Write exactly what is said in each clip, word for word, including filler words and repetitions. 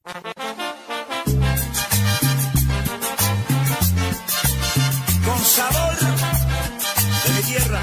Con sabor de mi tierra.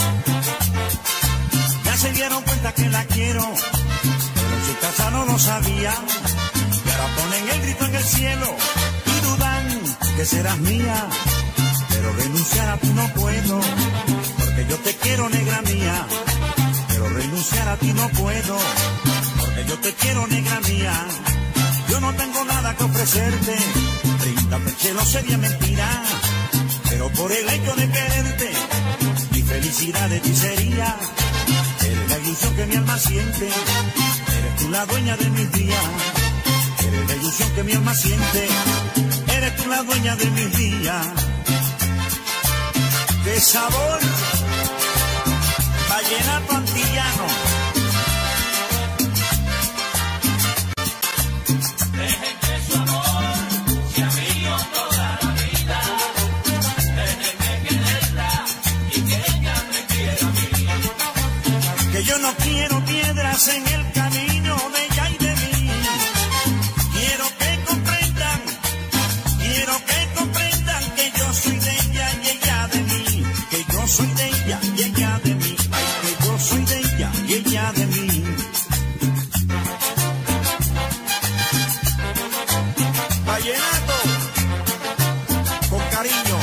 Ya se dieron cuenta que la quiero, pero en su casa no lo sabían. Y ahora ponen el grito en el cielo y dudan que serás mía. Pero renunciar a ti no puedo, porque yo te quiero, negra mía. Pero renunciar a ti no puedo, porque yo te quiero, negra mía. Yo no tengo nada que ofrecerte, bríndame el cielo sería mentira. Pero por el hecho de quererte, mi felicidad de ti sería. Eres la ilusión que mi alma siente, eres tú la dueña de mis días. Eres la ilusión que mi alma siente, eres tú la dueña de mis días. ¡Qué sabor! Vallenato antillano. Dejen que su amor sea mío toda la vida. Déjenme quererla y que ella me quiera a mí. Que yo no quiero piedras en el camino de ella y de mí. Quiero que comprendan, quiero que comprendan que yo soy de ella y ella de mí. Que yo soy de ella y ella de mí. Ay, que yo soy de ella y ella de mí. Vallenato, con cariño.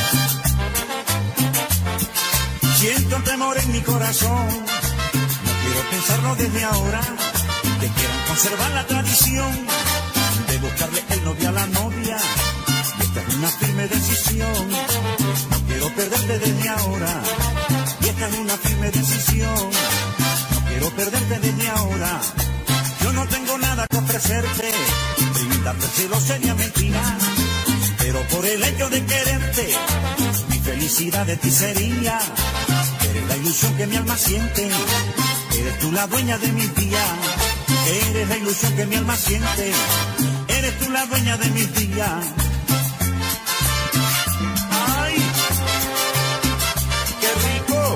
Siento un temor en mi corazón. No quiero pensarlo desde ahora. Que quieran conservar la tradición de buscarle el novio a la novia. Y esta es una firme decisión. No quiero perderte desde ahora. Y esta es una firme decisión. No quiero perderte desde ahora. Yo no tengo nada que ofrecerte, brindarte el cielo sería mentira. Pero por el hecho de quererte, mi felicidad de ti sería. Eres la ilusión que mi alma siente, eres tú la dueña de mis días. Eres la ilusión que mi alma siente, eres tú la dueña de mis días. ¡Ay! ¡Qué rico!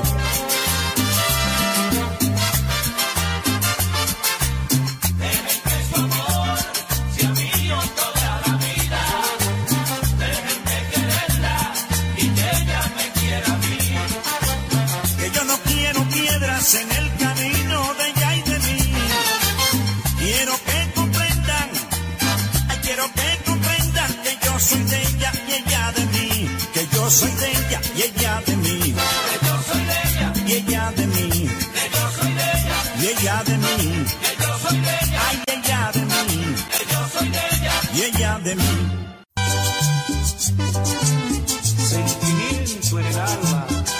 Dejen que su amor sea mío toda la vida. Déjenme quererla y que ella me quiera a mí. Que yo no quiero piedras en el camino de ella y de mí. Quiero que comprendan, ay, quiero que comprendan que yo soy de ella y ella de mí. Que yo soy de ella y ella de mí. Que yo soy de ella, Y ella de mí. que yo soy de ella, Y ella de mí. que yo soy de ella, Ay, ella de mí. que yo soy de ella. Y ella de mí. Sentimiento en el alma.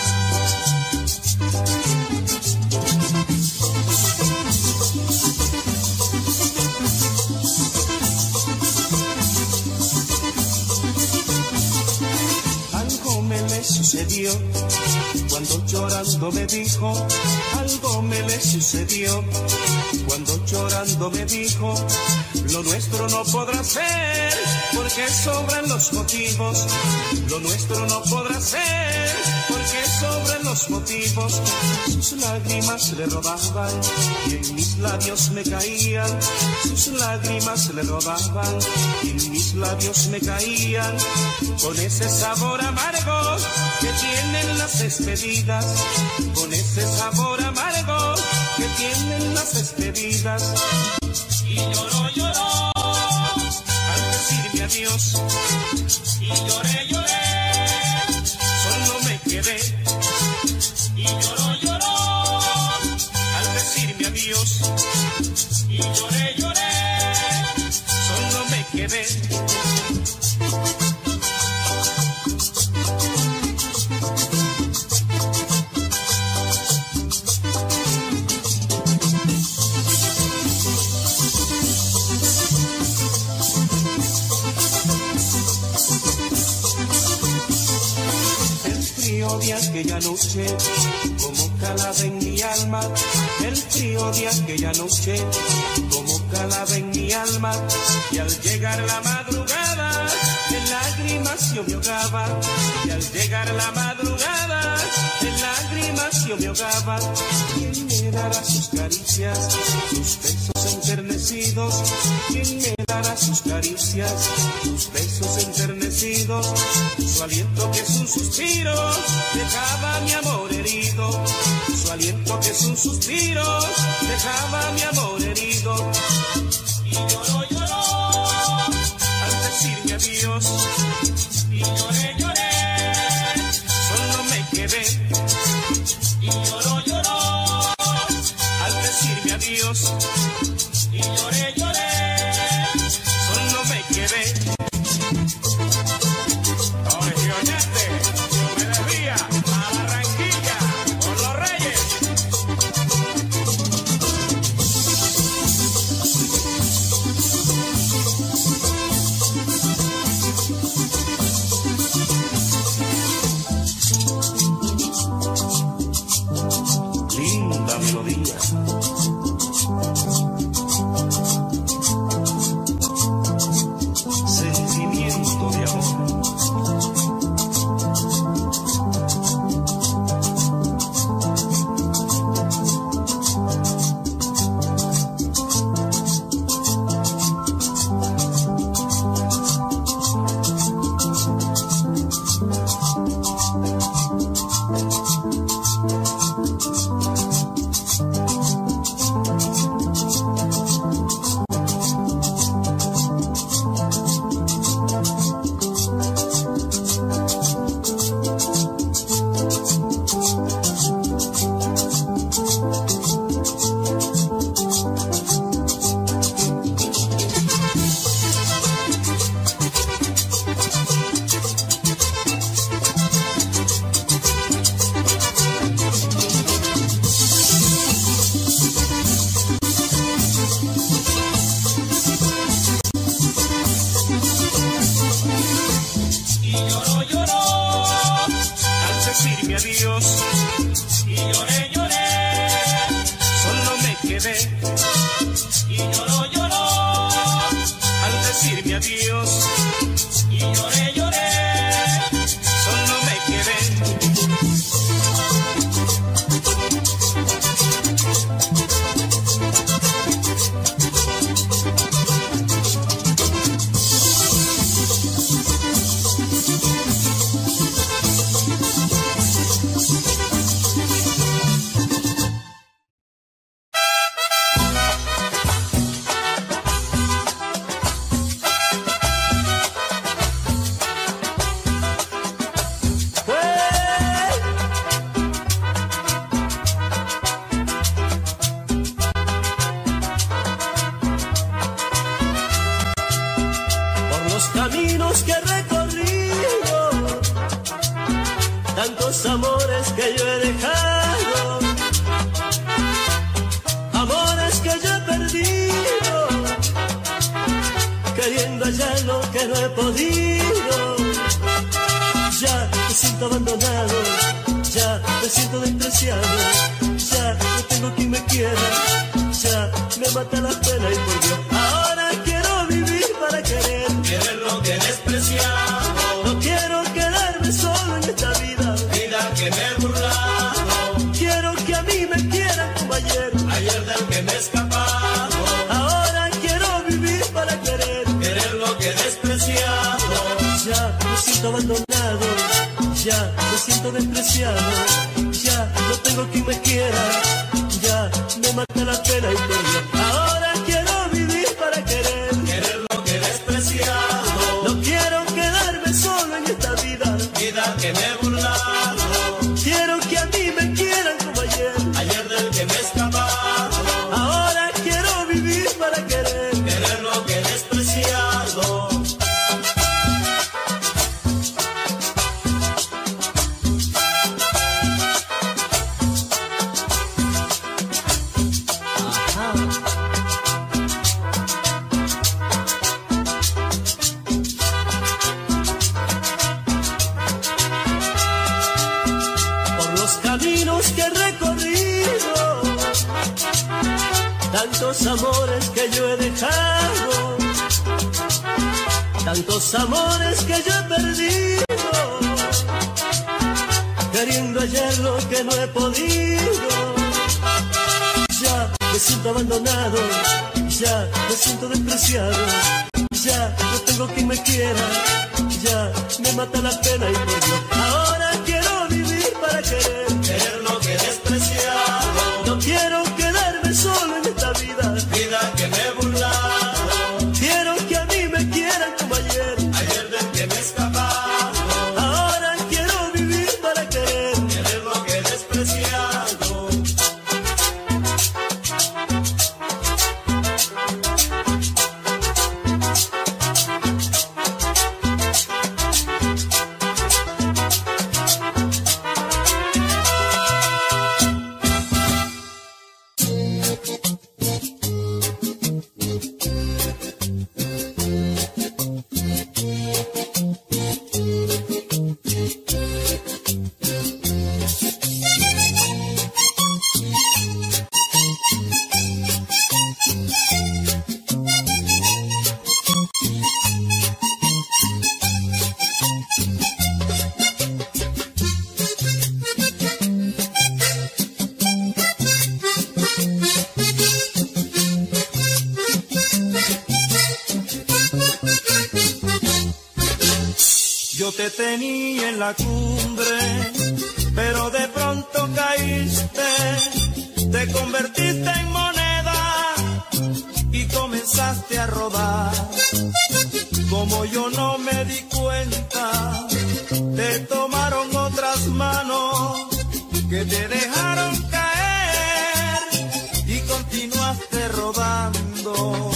Algo me le sucedió cuando llorando me dijo. Algo me le sucedió cuando llorando me dijo. Lo nuestro no podrá ser porque sobran los motivos. Lo nuestro no podrá ser porque sobran los motivos. Sus lágrimas le rodaban y en mis labios me caían. Sus lágrimas le rodaban y en mis labios me caían. Con ese sabor amargo que tienen las despedidas. Con ese sabor amargo que tienen las despedidas. Y lloró, lloró, Al decirme adiós, y lloré, lloré, solo me quedé. y lloró, lloró, Al decirme adiós, y lloré, lloré. solo me quedé. El frío de aquella noche, como calaba en mi alma. El frío de aquella noche, como calaba en mi alma. Y al llegar la madrugada, de lágrimas yo me ahogaba. Y al llegar la madrugada, de lágrimas yo me ahogaba. ¿Quién me dará sus caricias, sus besos besos enternecidos, ¿quién me dará sus caricias? Sus besos enternecidos, su aliento que es un suspiro, dejaba mi amor herido. Su aliento que es un suspiro, dejaba mi amor herido. Y lloró, lloró, al decirme adiós, y lloré, lloré, solo me quedé. y lloró, lloró, Al decirme adiós, y lloré, lloré, solo me quedé. Regionete, yo me desvía a Barranquilla con los Reyes. Linda melodía. Sentimiento de amor. y lloró, lloró, Al decirme adiós, y lloré, lloré, solo me quedé. y lloró, lloró, Al decirme adiós, y lloré, lloré, solo me quedé. Por los caminos que he recorrido, tantos amores que yo he dejado, amores que yo he perdido, queriendo hallar lo que no he podido. Ya me siento abandonado, ya me siento despreciado, ya no tengo quien me quiera, ya me mata la pena y por Dios, ahora quiero vivir para querer. querer lo que he despreciado, No quiero quedarme solo en esta vida, vida que me he burlado, quiero que a mí me quieran como ayer. ayer del que me he escapado, Ahora quiero vivir para querer. querer lo que he despreciado, Ya me siento abandonado, ya me siento despreciado, ya no tengo quien me quiera, ya me mata la pena y por Dios, ahora quiero vivir para querer. querer lo que he despreciado, No quiero quedarme solo en esta vida, vida que me he burlado, quiero que a mí me quieran como ayer. ayer del que me he escapado, Ahora quiero vivir para querer. querer lo que he despreciado. Por los caminos que he recorrido, tantos amores que yo he dejado, tantos amores que yo he perdido, queriendo hallar lo que no he podido. Ya me siento abandonado, Ya me siento despreciado, ya no tengo quien me quiera, ya me mata la pena y por Dios, ahora quiero vivir para querer, querer lo que he despreciado. No quiero quedarme solo en esta vida, vida que me he burlado. Quiero que a mí me quieran como ayer, ayer del que me he escapado. Ahora quiero vivir para querer, querer lo que he despreciado. Yo te tenía en la cumbre, pero de pronto caíste, te convertiste en moneda y comenzaste a rodar. Como yo no me di cuenta, te tomaron otras manos que te dejaron caer y continuaste rodando.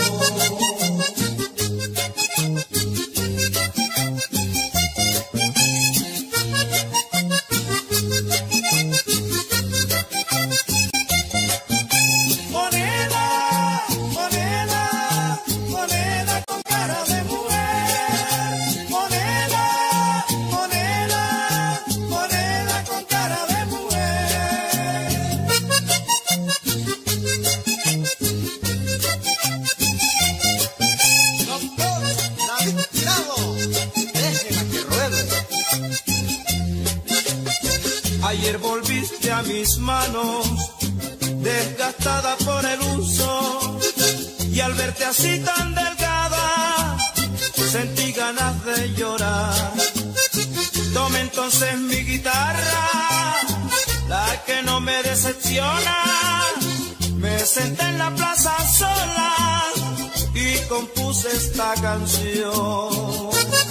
Ayer volviste a mis manos, desgastada por el uso, y al verte así tan delgada, sentí ganas de llorar. Tomé entonces mi guitarra, la que no me decepciona, me senté en la plaza sola y compuse esta canción.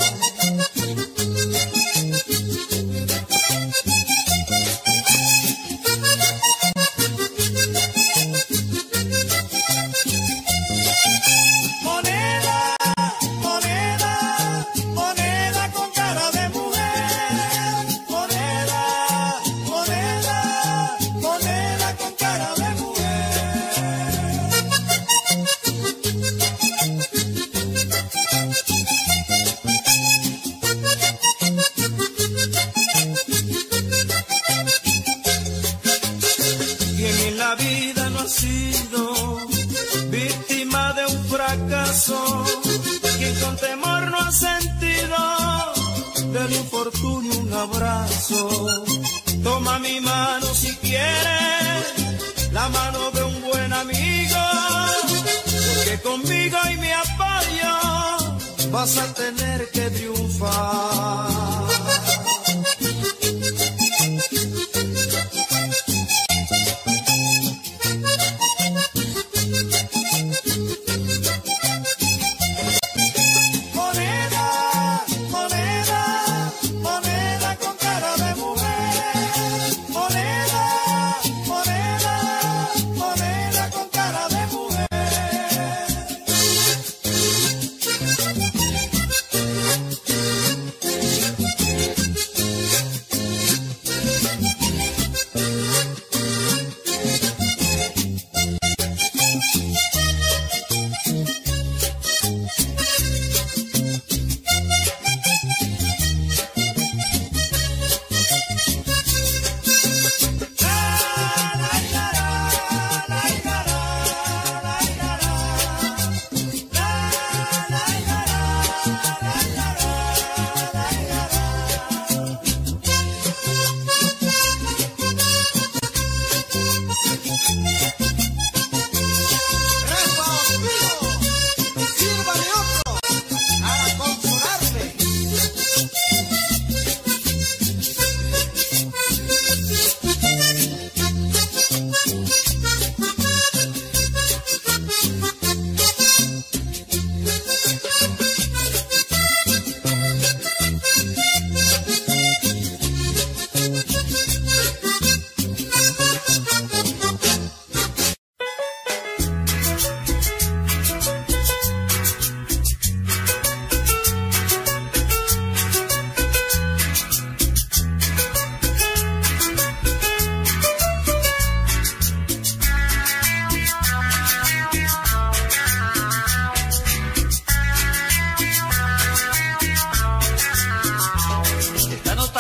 La vida no ha sido víctima de un fracaso, quien con temor no ha sentido del infortunio un abrazo. Toma mi mano si quieres, la mano de un buen amigo, porque conmigo y mi apoyo vas a tener que triunfar.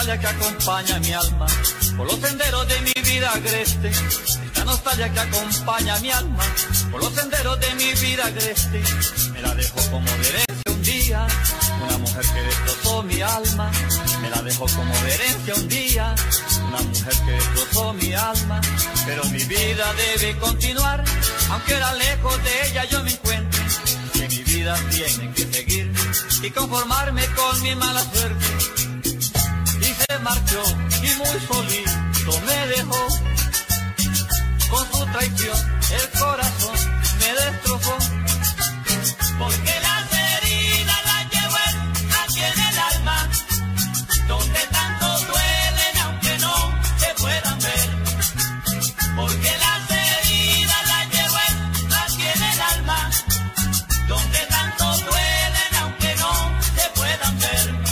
nostalgia que acompaña mi alma por los senderos de mi vida agreste. Esta nostalgia que acompaña mi alma por los senderos de mi vida agreste. Me la dejó como de herencia un día una mujer que destrozó mi alma. Me la dejó como de herencia un día una mujer que destrozó mi alma. Pero mi vida debe continuar, aunque era lejos de ella yo me encuentre. Que mi vida tiene que seguir y conformarme con mi mala suerte. Y se marchó y muy solito me dejó. Con su traición el corazón me destrozó. Porque las heridas las llevo aquí en el alma, donde tanto duelen aunque no se puedan ver. Porque las heridas las llevo aquí en el alma, donde tanto duelen aunque no se puedan ver.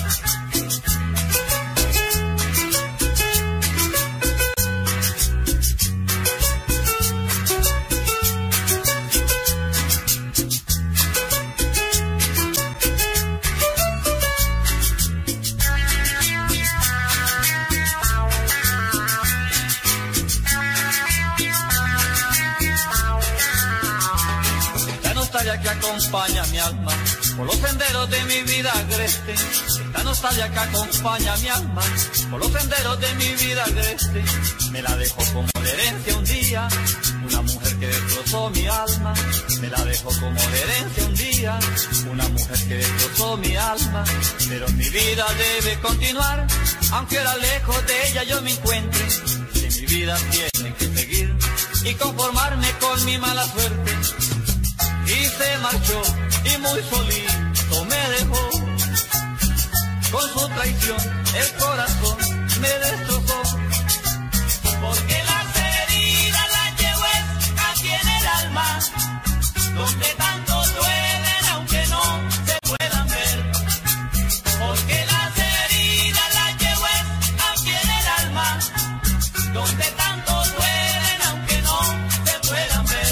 Que acompaña mi alma por los senderos de mi vida agreste. Esta nostalgia que acompaña mi alma por los senderos de mi vida agreste. Me la dejó como de herencia un día una mujer que destrozó mi alma. Me la dejó como de herencia un día una mujer que destrozó mi alma. Pero mi vida debe continuar, aunque era lejos de ella yo me encuentre. Que mi vida tiene que seguir y conformarme con mi mala suerte. Y se marchó y muy solito me dejó. Con su traición el corazón me destrozó. Porque las heridas las llevo aquí en el alma, donde tanto duelen aunque no se puedan ver. Porque las heridas las llevo aquí en el alma, donde tanto duelen aunque no se puedan ver.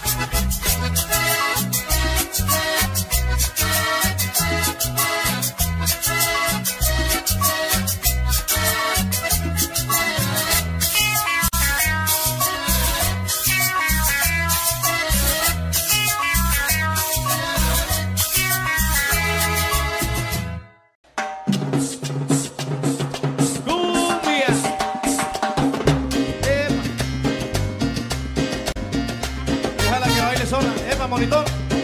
Monitor.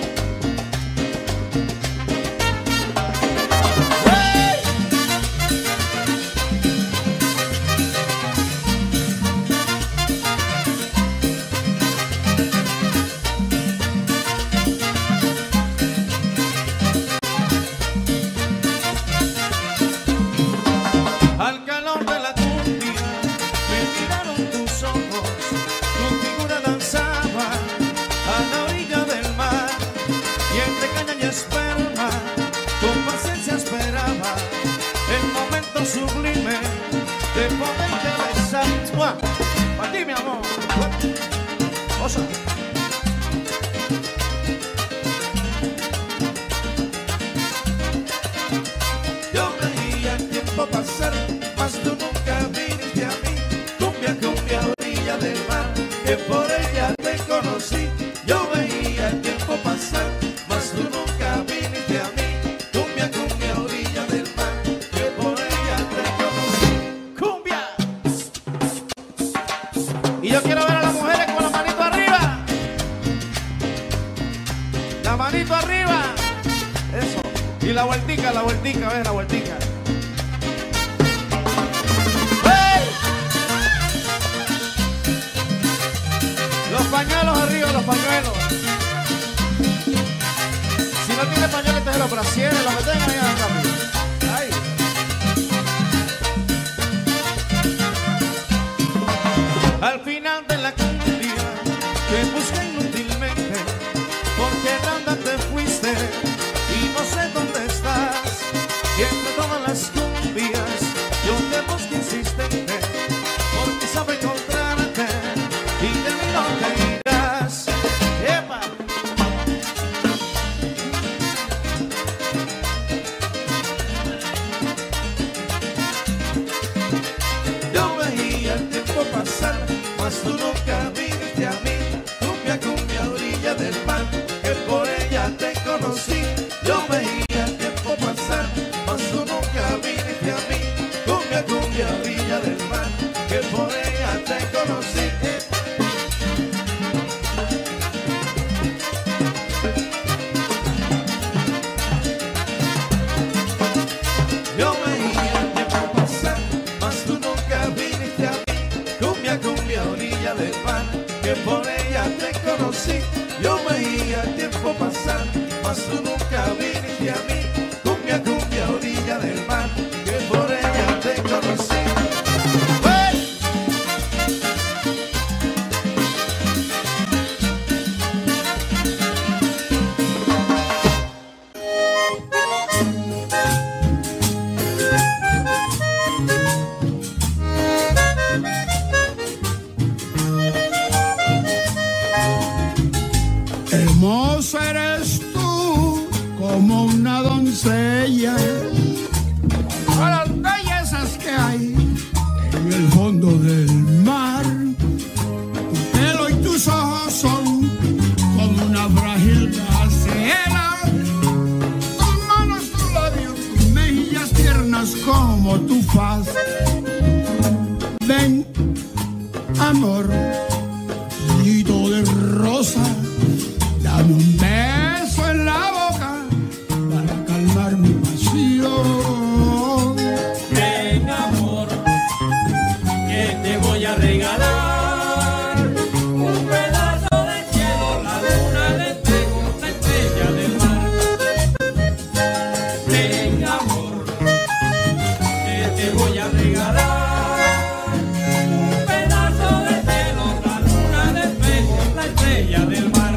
Al calor de la cumbia me miraron tus ojos, tu figura danzaba a la orilla del mar, y entre caña y esperma con paciencia esperaba el momento sublime de poderte besar. ¡Mua! Para ti, mi amor. Osa. Yo veía el tiempo pasar, mas tú nunca viniste a mí. Cumbia, cumbia, orilla del mar, que por ella te conocí. Yo veía el tiempo pasar, mas tú nunca viniste a mí. Cumbia, cumbia, orilla del mar, que por ella te conocí. ¡Cumbia! Y yo quiero ver a las mujeres con la manito arriba. La manito arriba. Eso. Y la vueltica, la vueltica, ves la vueltica. Los pañuelos arriba, los pañuelos. Si no tiene pañuelos, te los brasieres, los meten ahí rápido. Ay. Al final de la cumbia te busqué inútilmente, porque randa te fuiste y no sé dónde estás. Y entre todas las cumbias yo te busco insistente, porque sabe encontrarte y de mí no te irás. ¡Epa! tú nunca viniste a mí. Cumbia, cumbia, orilla del mar, que por ella te conocí. Yo veía el tiempo pasar, mas tú nunca viniste a mí. Cumbia, cumbia, orilla del mar, que por ella te conocí. Yo veía el tiempo pasar, mas tú nunca viniste a mí. Cumbia, cumbia, orilla del mar, que por ella te conocí. Yo veía el tiempo pasar, mas tú nunca viniste a mí. Cumbia, cumbia, orilla del mar, que por ella te conocí. ¡Hey! Hermosa eres tú como una doncella, a las bellezas que hay en el fondo del mar. Tu pelo y tus ojos son como una frágil gacela, tus manos, tus labios, tus mejillas tiernas como tu faz. Ven, amor, nido de rosa, dame un beso en la boca para calmar mi pasión. Ven, amor, que te voy a regalar un pedazo de cielo, la luna, el espejo, la estrella del mar. Ven, amor, que te voy a regalar un pedazo de cielo, la luna, el espejo, la estrella del mar.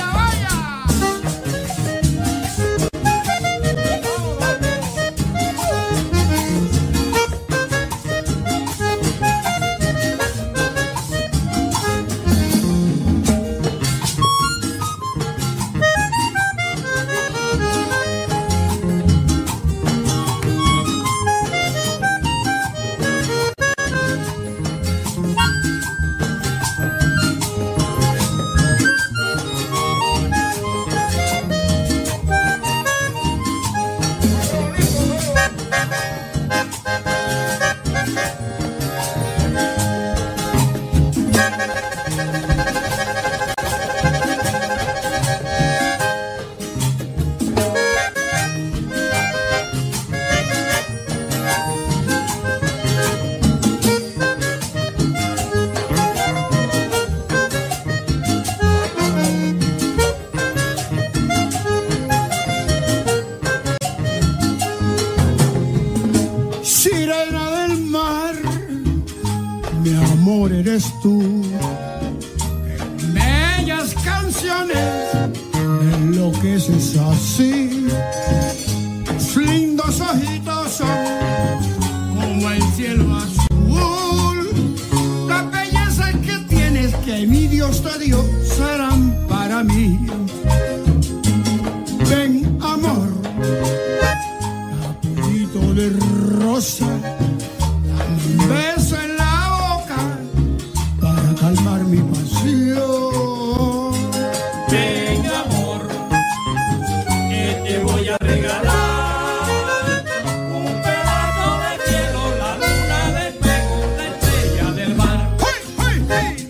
Sirena del mar, mi amor eres tú. En bellas canciones me enloqueces así. Tus lindos ojitos son como el cielo azul. Las bellezas que tienes que mi Dios te dio serán para mí. Ven, amor, capulito de rosa, dame un beso en la boca para calmar mi pasión. Ven, amor, que te voy a regalar un pedazo de cielo, la luna, el espejo, la estrella del mar. ¡Hey, hey, hey!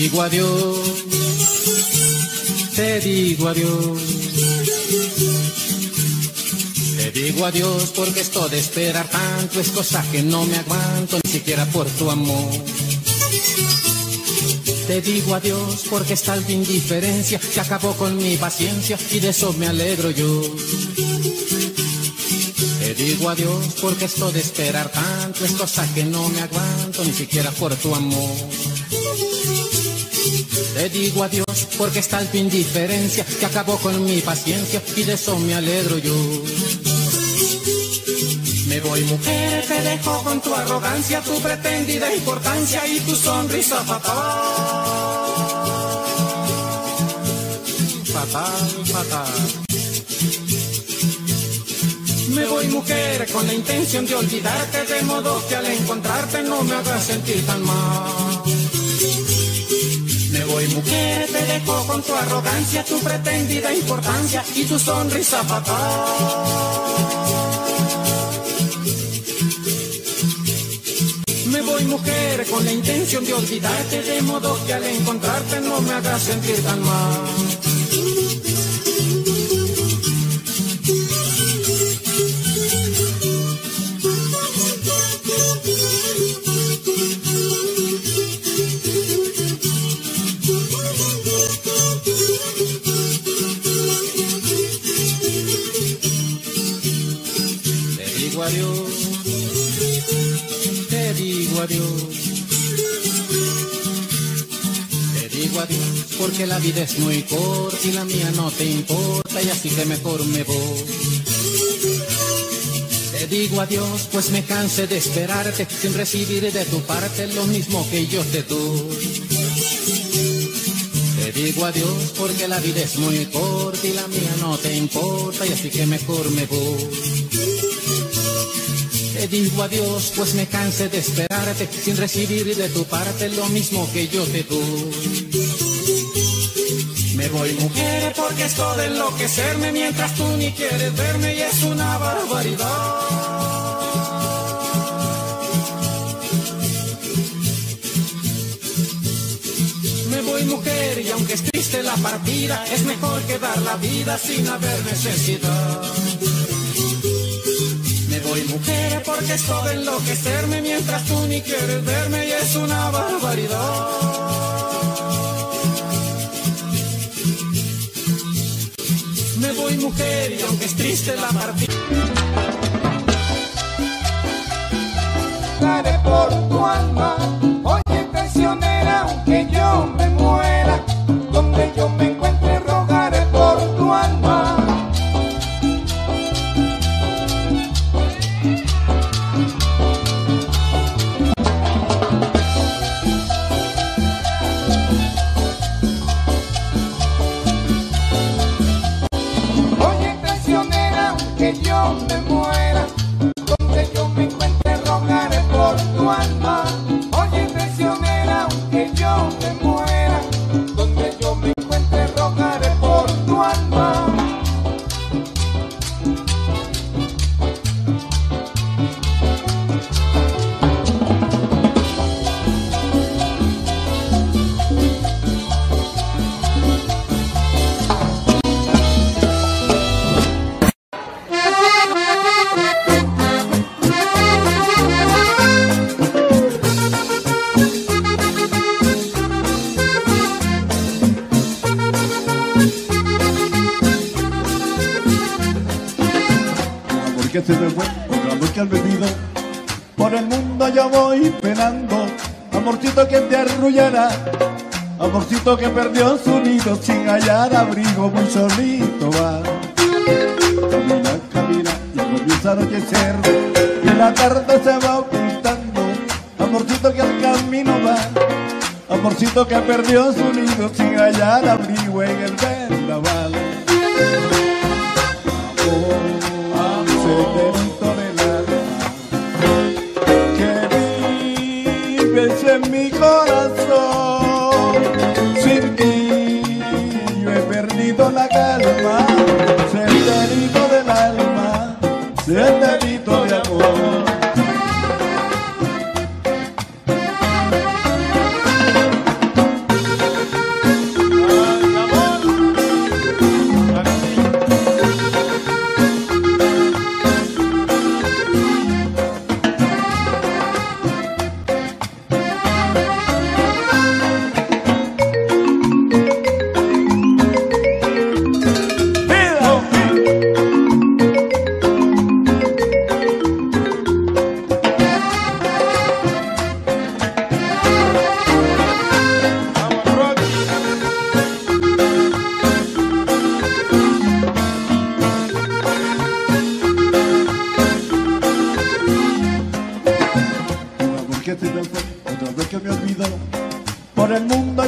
digo adiós, te digo adiós. Te digo adiós porque esto de esperar tanto es cosa que no me aguanto ni siquiera por tu amor. Te digo adiós porque esta alta indiferencia que acabó con mi paciencia y de eso me alegro yo. Te digo adiós porque esto de esperar tanto es cosa que no me aguanto ni siquiera por tu amor. Te digo adiós porque esta alta indiferencia que acabó con mi paciencia y de eso me alegro yo. Me voy, mujer, te dejo con tu arrogancia, tu pretendida importancia y tu sonrisa fatal. Fatal, fatal. Me voy, mujer, con la intención de olvidarte, de modo que al encontrarte no me hagas sentir tan mal. Me voy, mujer, te dejo con tu arrogancia, tu pretendida importancia y tu sonrisa fatal. Me voy, mujer, con la intención de olvidarte, de modo que al encontrarte no me hagas sentir tan mal. Te digo adiós, te digo adiós, te digo adiós porque la vida es muy corta y la mía no te importa y así que mejor me voy. Te digo adiós pues me cansé de esperarte sin recibir de tu parte lo mismo que yo te doy. Te digo adiós porque la vida es muy corta y la mía no te importa y así que mejor me voy. Te digo adiós, pues me cansé de esperarte, sin recibir de tu parte lo mismo que yo te doy. Me voy, mujer, porque esto de enloquecerme mientras tú ni quieres verme y es una barbaridad. Me voy, mujer, y aunque es triste la partida, es mejor que dar la vida sin haber necesidad. Me voy, mujer, porque esto de enloquecerme mientras tú ni quieres verme y es una barbaridad. Me voy, mujer, y aunque es triste la partida. Rogaré por tu alma, oye traicionera, aunque yo me muera, donde yo me encuentre rogaré por tu alma. Que yo me muera, donde yo me encuentre rogaré por tu alma. Oye traicionera, aunque yo me muera, donde yo me encuentre rogaré por tu alma. Que se me fue, otro amor que al venido, por el mundo yo voy penando, amorcito que te arrullará, amorcito que perdió su nido sin hallar abrigo, muy solito va. Camina, camina y comienza a anochecer, y la tarde se va ocultando, amorcito que al camino va, amorcito que perdió su nido sin hallar abrigo en el vendaval. Secreto del alma que vives en mi corazón, sin ti yo he perdido la calma. Secreto del alma, secreto de amor.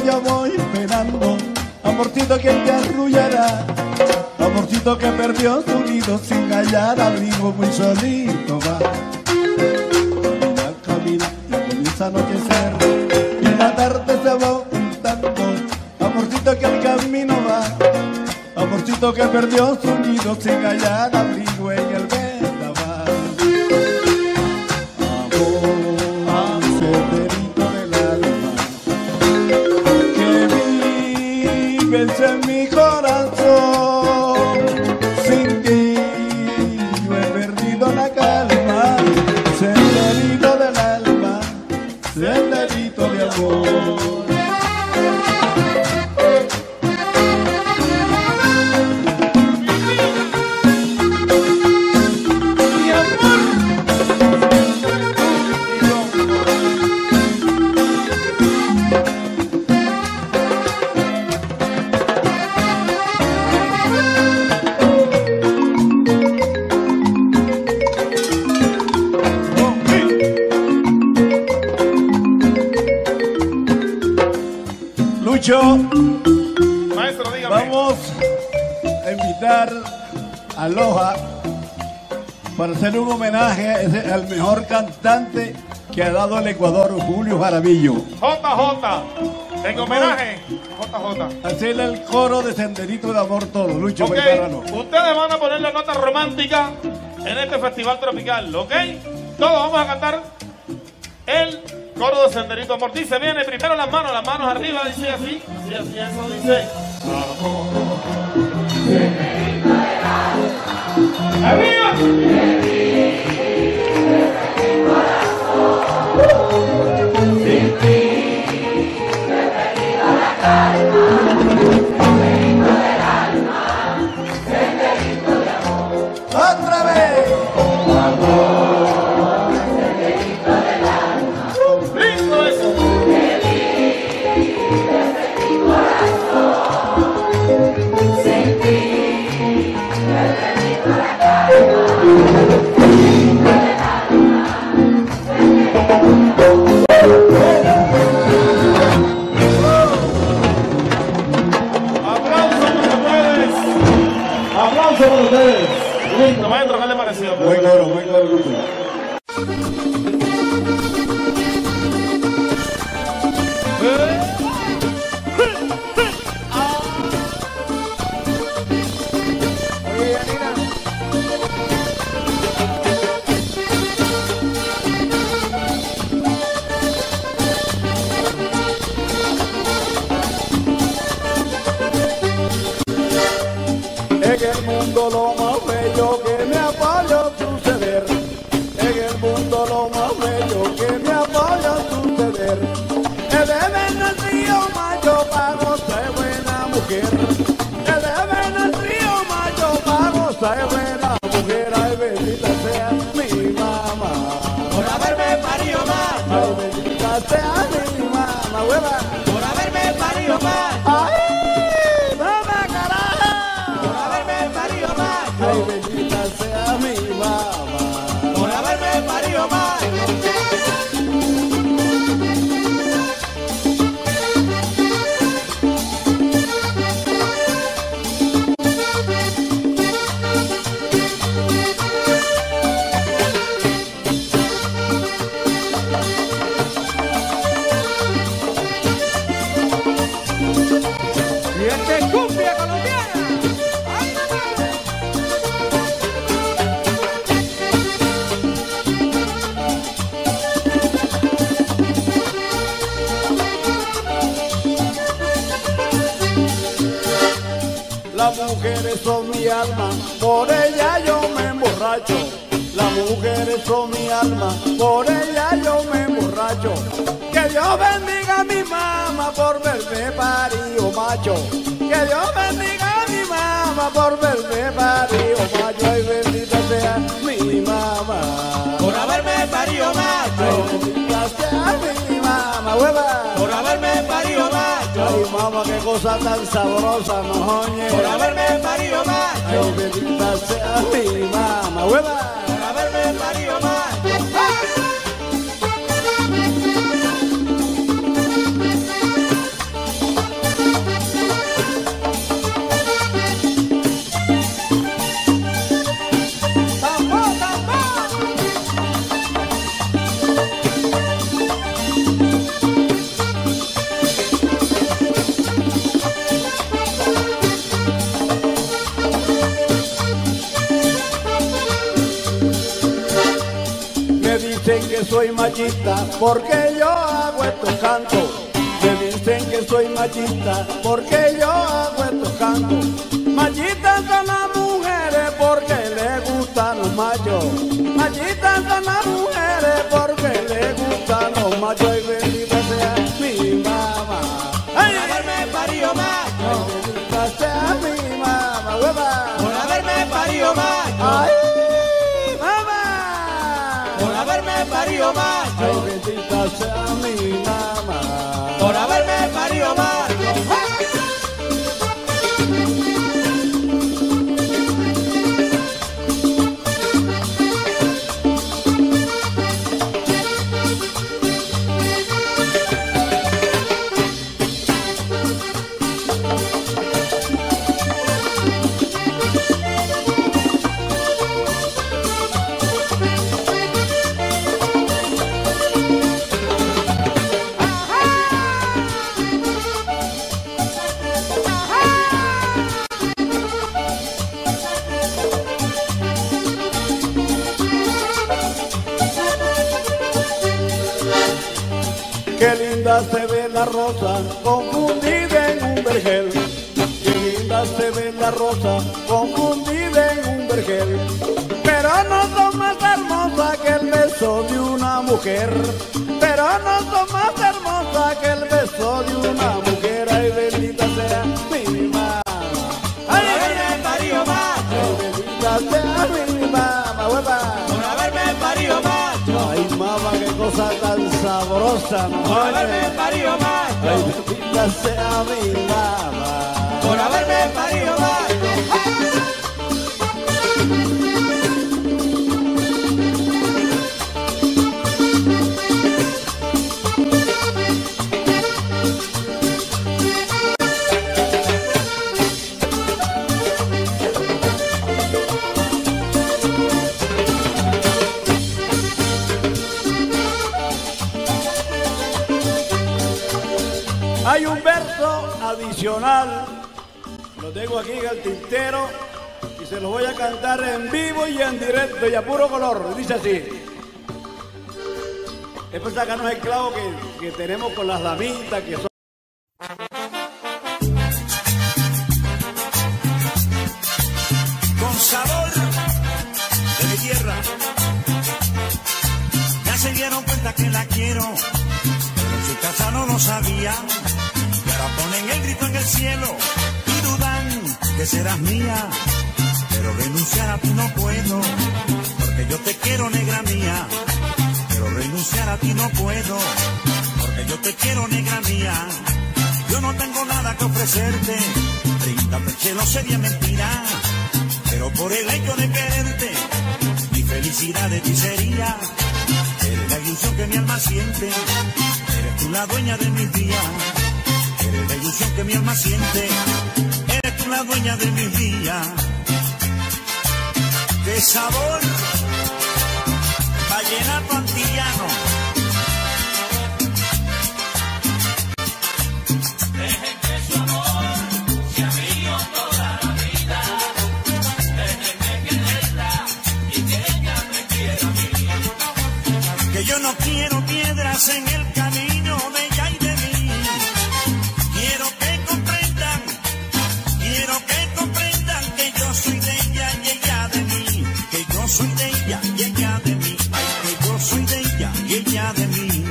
yo voy penando. Amorcito, ¿quién te arrullará? Amorcito que perdió su nido sin hallar abrigo, muy solito va. Camina, camina y comienza a anochecer y la tarde se va ocultando. Amorcito que al camino va, amorcito que perdió su nido sin hallar abrigo en el vendaval. Amor, senderito del alma, que vives en mi corazón. Sin ti yo he perdido la calma. Senderito del alma, senderito de amor. Maestro, dígame. Vamos a invitar a Loja para hacer un homenaje al mejor cantante que ha dado el Ecuador, Julio Jaramillo. J J, en homenaje, J J. Hacerle el coro de Senderito de Amor todo, Lucho. Ok, ustedes van a poner la nota romántica en este festival tropical, ¿ok? Todos vamos a cantar el coro de Senderito de Amor. Dice, viene primero las manos, las manos arriba, dice así, así, así, eso dice. ¡Arriba! Sin ti, he perdido la calma. Senderito del alma, senderito de amor. ¡Otra vez! Amor, senderito del alma. ¡Lindo eso! Que vives en mi corazón. Sin ti, he perdido la calma. Senderito del alma, senderito de amor. ¡Aplausos para ustedes! Lindo, maestro, ¿qué le pareció? Buen coro, buen coro, Lucho. En el mundo lo más bello que me ha podido suceder. En el mundo lo más bello que me ha podido suceder. El bebé en el río Mayo para gozar buena mujer. El bebé en el río Mayo para gozar buena mujer. Ay, bendita sea mi mamá por haberme parido más. Ay, bendita sea mi mamá, hueva, por haberme parido más. Ay, ay, bendita sea mi mamá por haberme parido más. Y este es cumbia colombiana. Las mujeres son mi alma, por ella yo me emborracho. Las mujeres son mi alma, por ella yo me emborracho. Que Dios bendiga a mi mamá por verme parido macho. Que Dios bendiga a mi mamá por verme parido macho. Ay, bendita sea mi mamá por haberme parido macho. Ay, bendita sea mi mamá, hueva, por haberme parido macho. Ay, mamá, qué cosa tan sabrosa, no oye, por haberme parido macho. Ay, bendita sea mi mamá, hueva, por haberme parido macho. que soy machista porque yo hago estos cantos. Me dicen que soy machista porque yo hago estos cantos. Machistas son las mujeres porque les gustan los machos. Machistas son las mujeres porque les gustan los machos. Y bendita sea mi mamá. ¡Ay! Por haberme parido macho. Bendita sea mi mamá, hueva. Por haberme parido macho. ¡Ay, mamá! Por haberme parido macho. Ay, bendita sea mi mamá. Por haberme parido macho. Qué linda se ve la rosa confundida en un vergel. Qué linda se ve la rosa confundida en un vergel. Pero no son más hermosas que el beso de una mujer. Pero no son más hermosas que el beso de una mujer. Ay, bendita sea mi mamá. Ay, haberme parido macho. Ay, bendita sea mi mamá, hueva. Por haberme parido macho. Ay, mamá, qué cosa tan sabrosa, ¿no? Por haberme parido macho. Ay, bendita sea mi mamá. Por haberme parido macho. Hay un verso adicional, lo tengo aquí en el tintero y se lo voy a cantar en vivo y en directo y a puro color. Dice así: es para sacarnos el clavo que, que tenemos con las damitas que son. Con sabor de mi tierra, ya se dieron cuenta que la quiero, pero en su casa no lo sabía. Y ahora ponen el grito en el cielo y dudan que serás mía. Pero renunciar a ti no puedo, porque yo te quiero, negra mía. Pero renunciar a ti no puedo, porque yo te quiero, negra mía. Yo no tengo nada que ofrecerte, brindarte cielo sería mentira. Pero por el hecho de quererte, mi felicidad de ti sería. Eres la ilusión que mi alma siente, eres tú la dueña de mis días. Eres la ilusión que mi alma siente, eres tú la dueña de mis días. ¡Qué sabor! Vallenato antillano. Dejen que su amor sea mío toda la vida. Déjenme quererla y que ella me quiera a mí. Que yo no quiero piedras en el camino de ella y de mí. Quiero que comprendan, quiero que comprendan que yo soy de ella y ella de mí. Que yo soy de ella y ella de mí. Ay, que yo soy de ella y ella de mí.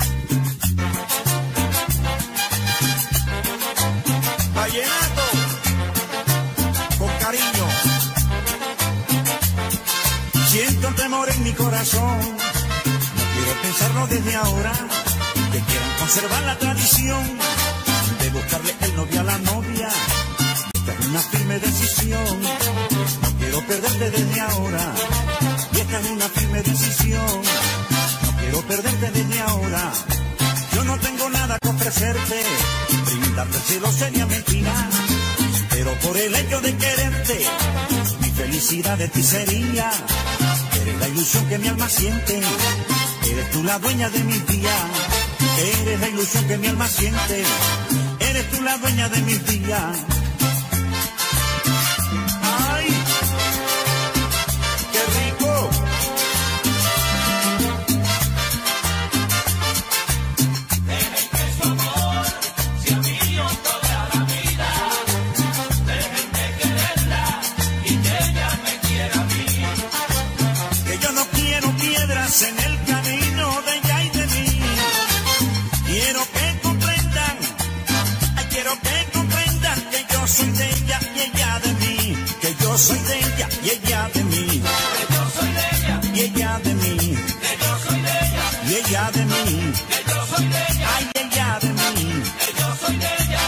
Vallenato, con cariño. Siento un temor en mi corazón. No quiero pensarlo desde ahora. Que quieran conservar la tradición de buscarle el novio a la novia. Esta es una firme decisión. No quiero perderte desde ahora. Y esta es una firme decisión. No quiero perderte desde ahora. Yo no tengo nada que ofrecerte. Brindarte el cielo sería mentira. Pero por el hecho de quererte, mi felicidad de ti sería. Eres la ilusión que mi alma siente. Eres tú la dueña de mis días. Eres la ilusión que mi alma siente. Eres tú la dueña de mis días. ¡Ay! ¡Qué rico!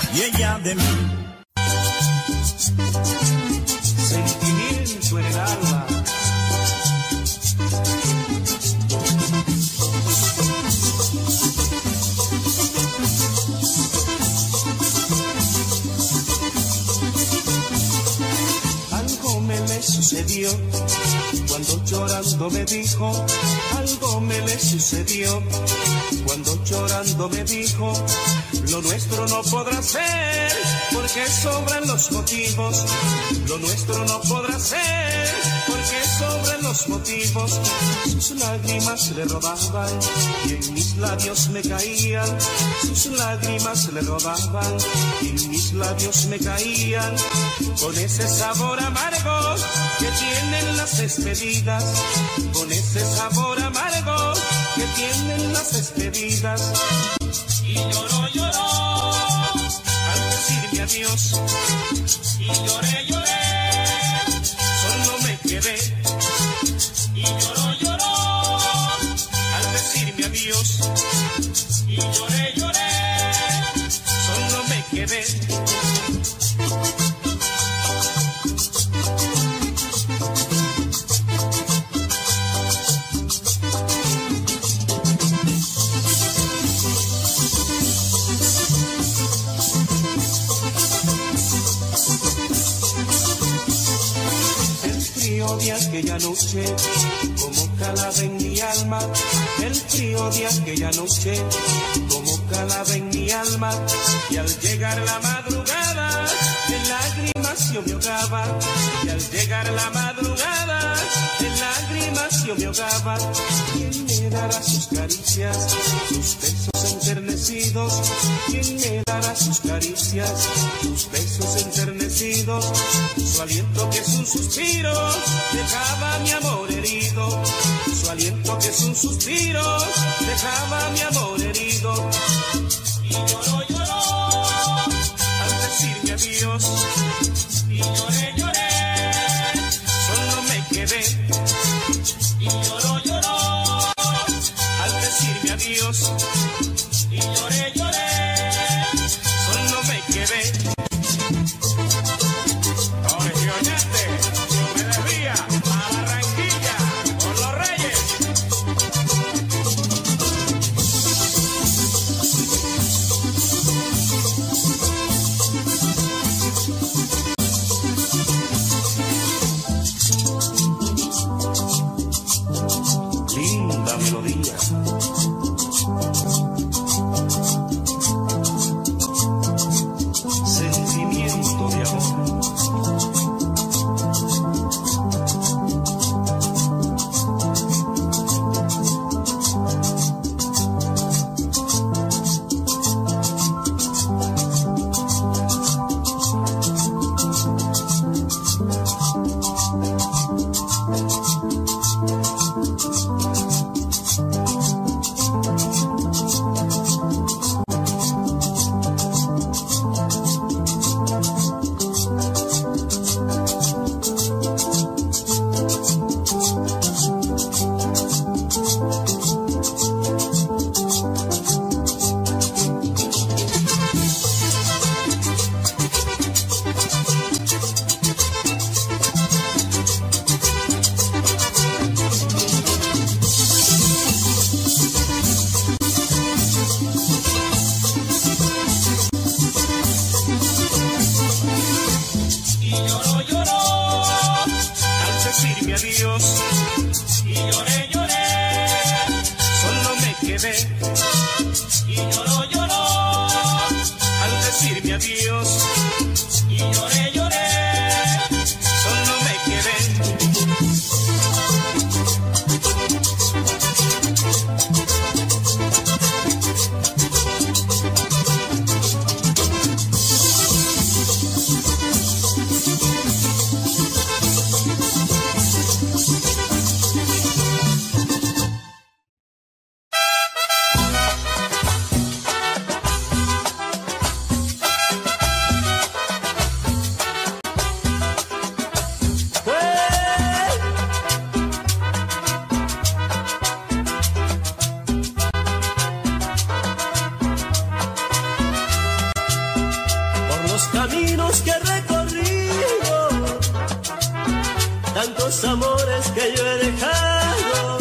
y ella de mí. Sentimiento en el alma. Algo me le sucedió cuando llorando me dijo, algo me le sucedió cuando llorando me dijo, lo nuestro no podrá ser porque sobran los motivos, lo nuestro no podrá ser porque sobran los motivos. Sus lágrimas le robaban y en mis labios me caían, sus lágrimas le robaban y en mis labios me caían, con ese sabor amargo que tienen las despedidas, con ese sabor amargo que tienen las despedidas. Y lloró, lloró al decirme adiós, y lloré, lloré, solo me quedé. y lloró, lloró Al decirme adiós, y lloré, lloré, solo me quedé. De aquella noche, como calaba en mi alma, el frío de aquella noche, como calaba en mi alma, y al llegar la madrugada, en lágrimas yo me ahogaba, y al llegar la madrugada, en lágrimas yo me ahogaba. ¿Quién me dará sus caricias, sus besos enternecidos? ¿Quién me dará sus caricias, sus besos enternecidos? Su aliento que es un suspiro dejaba mi amor herido, su aliento que es un suspiro dejaba mi amor herido. y lloró, lloró Al decirme adiós, y lloré, lloré, solo me quedé. y lloró, lloró Al decirme adiós, y lloré, lloré, solo me quedé. Oye, si oyaste, yo me debía a Barranquilla por los Reyes. Linda melodía. Sentimiento de amor. caminos que he recorrido, tantos amores que yo he dejado,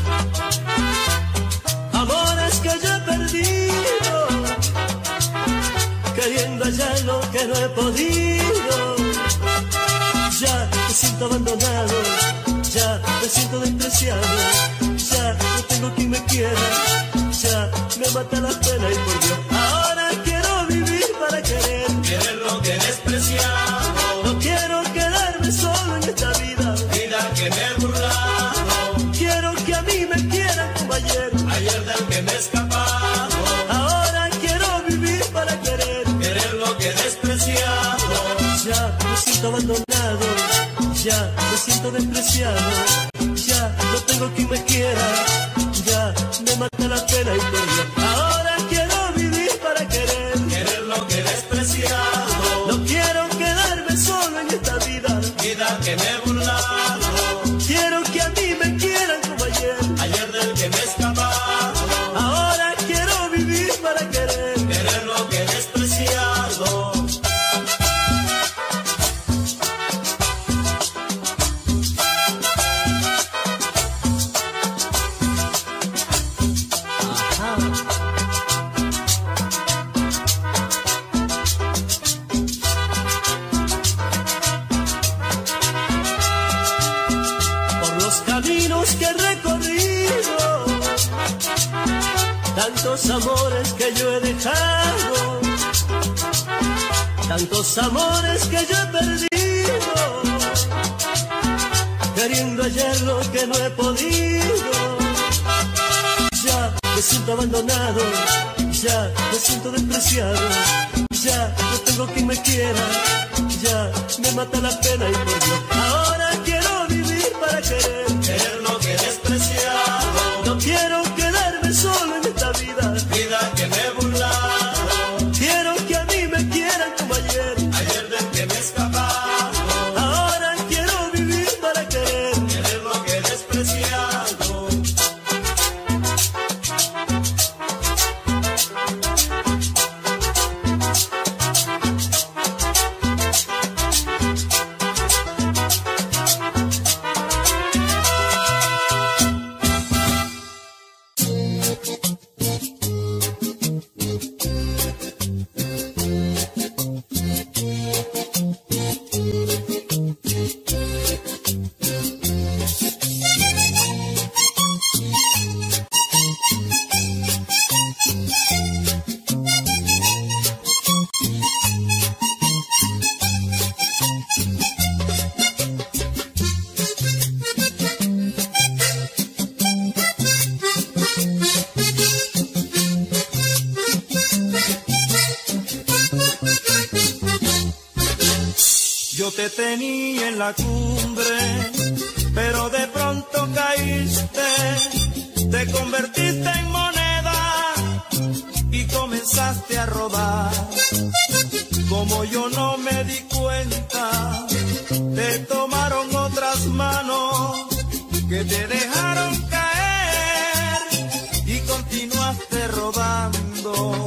amores que yo he perdido, queriendo hallar lo que no he podido. Ya me siento abandonado, ya me siento despreciado, ya no tengo quien me quiera, ya me mata la pena y por Dios, ahora quiero vivir para querer, querer lo que he despreciado. No quiero quedarme solo en esta vida, vida que me he burlado. Quiero que a mí me quieran como ayer, ayer del que me he escapado. Ahora quiero vivir para querer, querer lo que he despreciado. Ya me siento abandonado, ya me siento despreciado, ya no tengo quien me quiera, ya me mata la pena y por Dios, ahora quiero vivir para querer, querer lo que he despreciado. No quiero quedarme solo en esta vida, vida que me he burlado. Quiero que a mí me quieran como ayer, ayer del que me he escapado. Ahora quiero vivir para querer, querer lo que he despreciado. Que he recorrido, tantos amores que yo he dejado, tantos amores que yo he perdido, queriendo hallar lo que no he podido. Ya me siento abandonado, ya me siento despreciado, ya no tengo quien me quiera, ya me mata la pena y por Dios, ahora quiero vivir para querer, querer lo que he despreciado. No quiero quedarme solo en esta vida, vida que me he burlado. Quiero que a mí me quieran como ayer, ayer del que me he escapado. Ahora quiero vivir para querer, querer lo que he despreciado. Yo te tenía en la cumbre, pero de pronto caíste, te convertiste en moneda y comenzaste a rodar. Como yo no me di cuenta, te tomaron otras manos que te dejaron caer y continuaste rodando.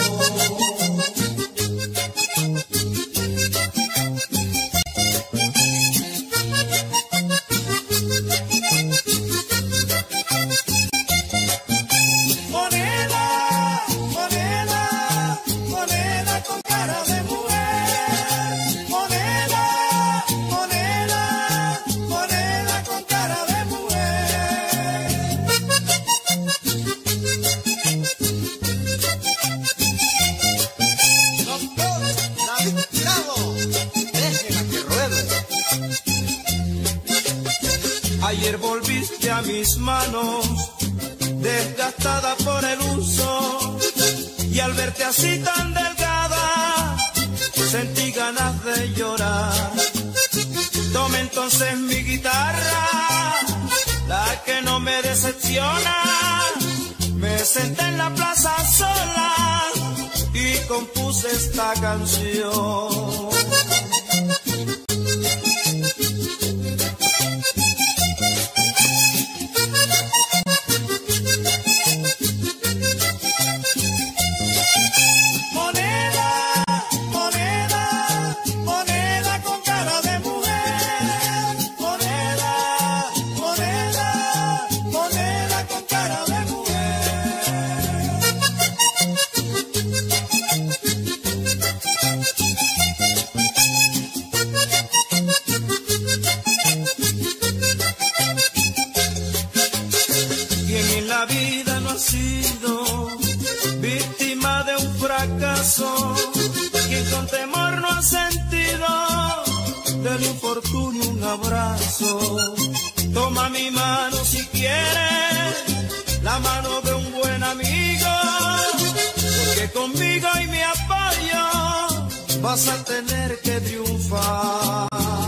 Ayer volviste a mis manos, desgastada por el uso, y al verte así tan delgada, sentí ganas de llorar. Tomé entonces mi guitarra, la que no me decepciona, me senté en la plaza sola y compuse esta canción. Moneda, moneda, más sentido del infortunio un abrazo. Toma mi mano si quieres, la mano de un buen amigo, porque conmigo y mi apoyo vas a tener que triunfar.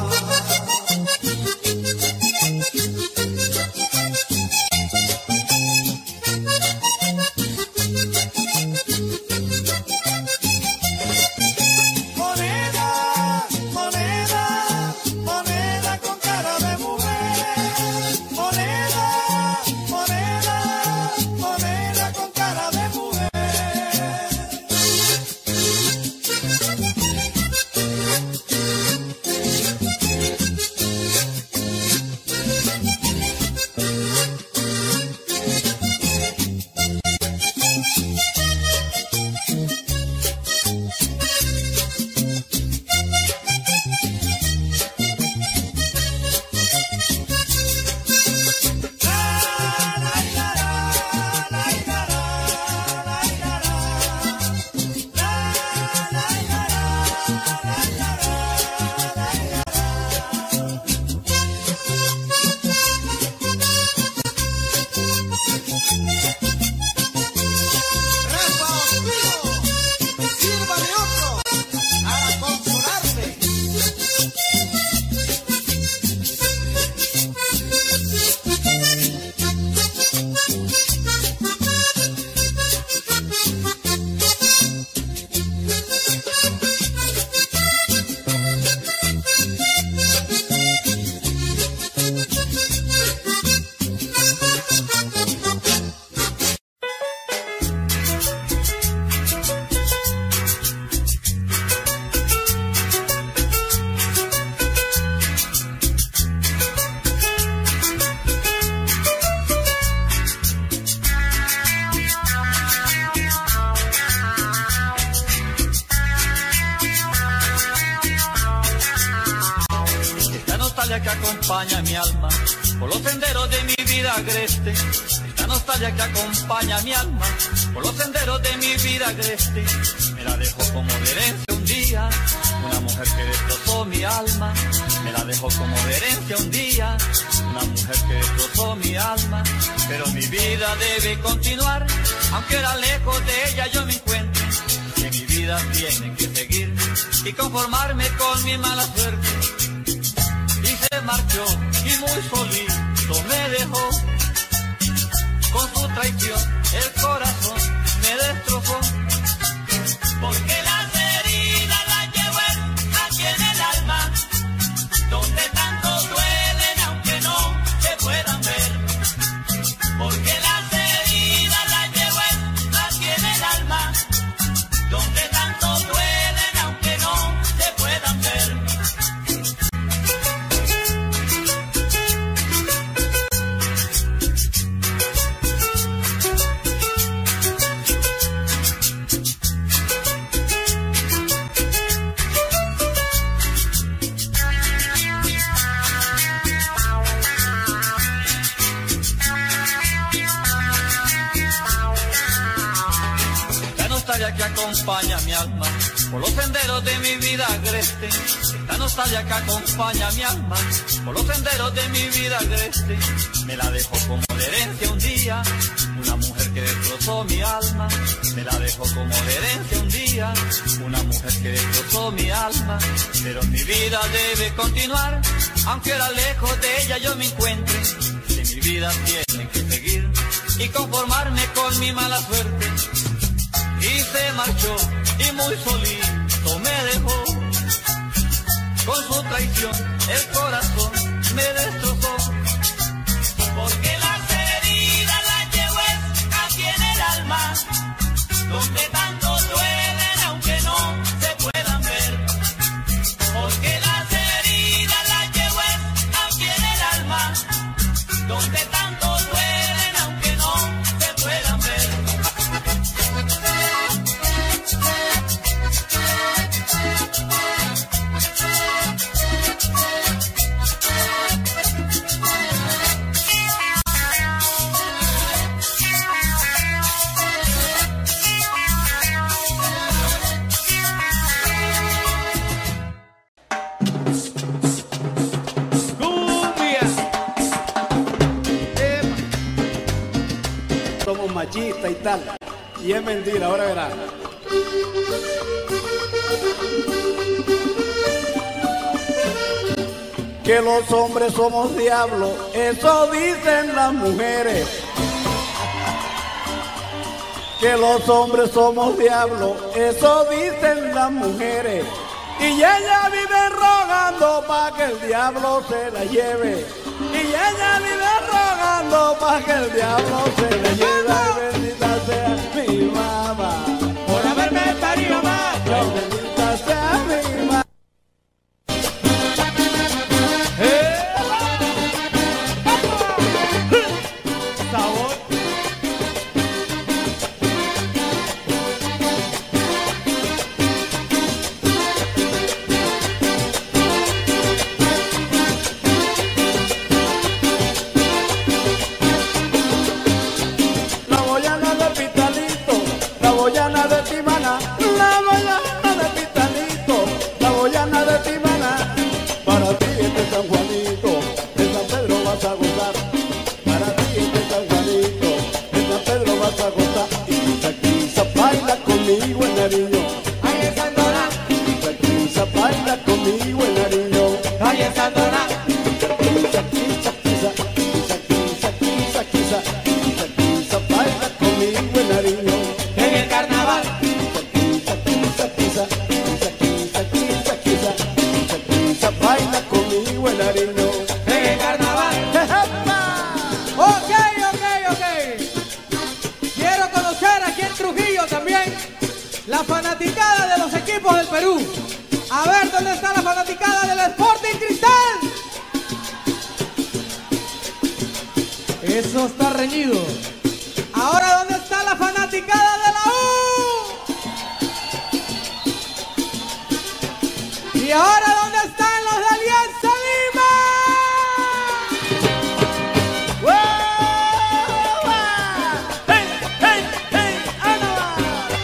Que acompaña mi alma por los senderos de mi vida agreste, esta nostalgia que acompaña mi alma por los senderos de mi vida agreste, me la dejó como de herencia un día, una mujer que destrozó mi alma, me la dejó como de herencia un día, una mujer que destrozó mi alma, pero mi vida debe continuar, aunque era lejos de ella yo me encuentro, que mi vida tiene que seguir y conformarme con mi mala suerte. Se marchó y muy solito me dejó, con su traición el corazón me destrozó, porque las heridas las llevo aquí en el alma, donde tanto duelen aunque no se puedan ver, porque las heridas las llevo aquí en el alma, donde tanto duelen aunque no se puedan ver. Que acompaña mi alma por los senderos de mi vida agreste, esta nostalgia que acompaña mi alma por los senderos de mi vida agreste, me la dejó como de herencia un día, una mujer que destrozó mi alma, me la dejó como de herencia un día, una mujer que destrozó mi alma, pero mi vida debe continuar, aunque era lejos de ella yo me encuentre, que mi vida tiene que seguir y conformarme con mi mala suerte. Y se marchó y muy solito me dejó, con su traición el corazón me destrozó, porque las heridas las llevo aquí en el alma, donde tanto duelen aunque no se puedan ver, porque las heridas las llevo aquí en el alma, donde tanto duelen aunque no se puedan ver. machista y tal. Y es mentira, ahora verás. Que los hombres somos diablos, eso dicen las mujeres. Que los hombres somos diablos, eso dicen las mujeres. Y ella vive rogando pa' que el diablo se la lleve. Y ella vive rogando pa' que el diablo se la lleve. Ay, bendita sea mi mamá por haberme parido macho. Bendita sea mi mamá. Sabor. La boyana de Pitalito, la boyana de Timana, la boyana de Pitalito, la boyana de Timana. Para ti este San Juanito, en San Pedro vas a gozar. Para ti este San Juanito, en San Pedro vas a gozar. Y quizá, quizá, baila conmigo el Nariño. Ay, en Sandona, Quizá, quizá, baila conmigo el Nariño. ay, en Sandona, Quizá, quizá, quizá, quizá, quizá, quizá, quizá, quizá, quizá, baila conmigo el Nariño. en el carnaval, Quizá, quizá, quizá, quizá, quizá, quizá, quizá, quizá, quizá, baila conmigo el Nariño. en el carnaval. Ok, ok, ok. Quiero conocer aquí en Trujillo también la fanaticada de los equipos del Perú. A ver, ¿dónde está la fanaticada del Sporting Cristal? Eso está reñido. Ahora, ¿dónde está la fanaticada de la U? Y ahora, ¿dónde están los de Alianza Lima? ¡Hey, hey, hey! ¡Ana!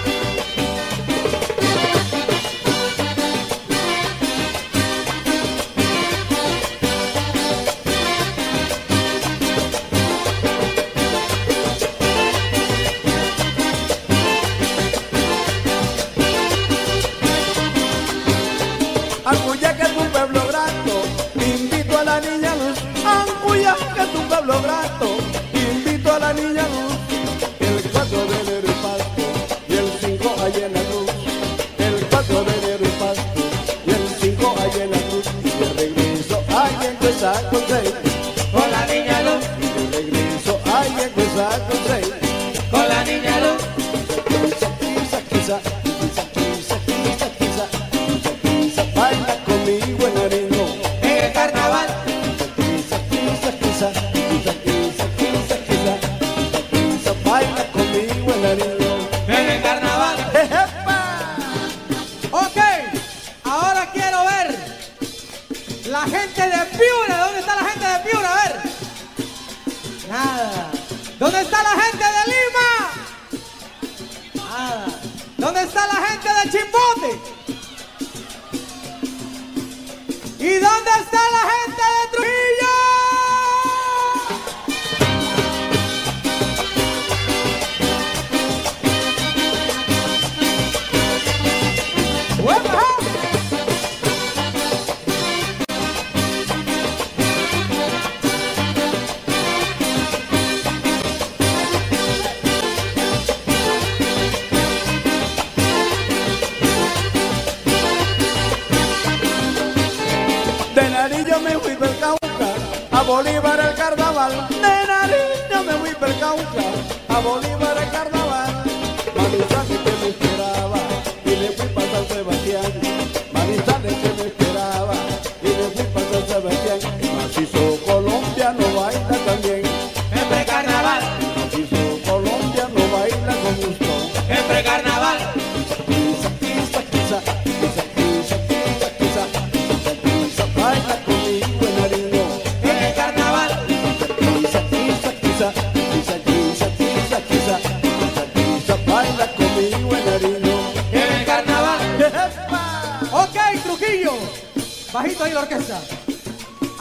Ancuya que es un pueblo grato, invito a la niña Luz. Ancuya que es un pueblo grato, invito a la niña Luz. El cuatro de enero y Pasto, y el cinco allá en la Luz. El cuatro de enero y Pasto, y el cinco allá en la Luz. Y de regreso hay en Cuesa con seis, Con la niña Luz, y de regreso hay en Cuesa con seis. con la niña Luz. Quizá, quizá, quizá, quizá, quizá, quizá, quizá, quizá, quizá, baila conmigo el Nariño. En el carnaval, Quizá, quizá, quizá, quizá, quizá, quizá, quizá, quizá, baila conmigo el Nariño. en el carnaval. ¡Ejepa! Ok, ahora quiero ver la gente de Piura. ¿Dónde está la gente de Piura? A ver. Nada. ¿Dónde está la gente de Lima? Nada. ¿Dónde está la gente de Chimbote? ¿Y dónde está la gente de Trujillo? ¡Uepa! De Nariño me fui per Cauca, a Bolívar el carnaval. De Nariño me fui per Cauca, a Bolívar el carnaval. Manizales que me esperaba, y le fui para San Sebastián. Manizales que me esperaba, y le fui para San Sebastián. Macizo colombiano baila también. En precarnaval, Macizo colombiano baila con gusto. en precarnaval. Quizá, quizá, quizá, quizá, quizá, quizá, quizá, quizá, quizá, baila conmigo el Nariño. En el carnaval, Quizá, quizá, quizá, quizá, quizá, quizá, quizá, quizá, quizá, baila conmigo el Nariño. en el carnaval. ¡Epa! Ok, Trujillo. Bajito ahí la orquesta.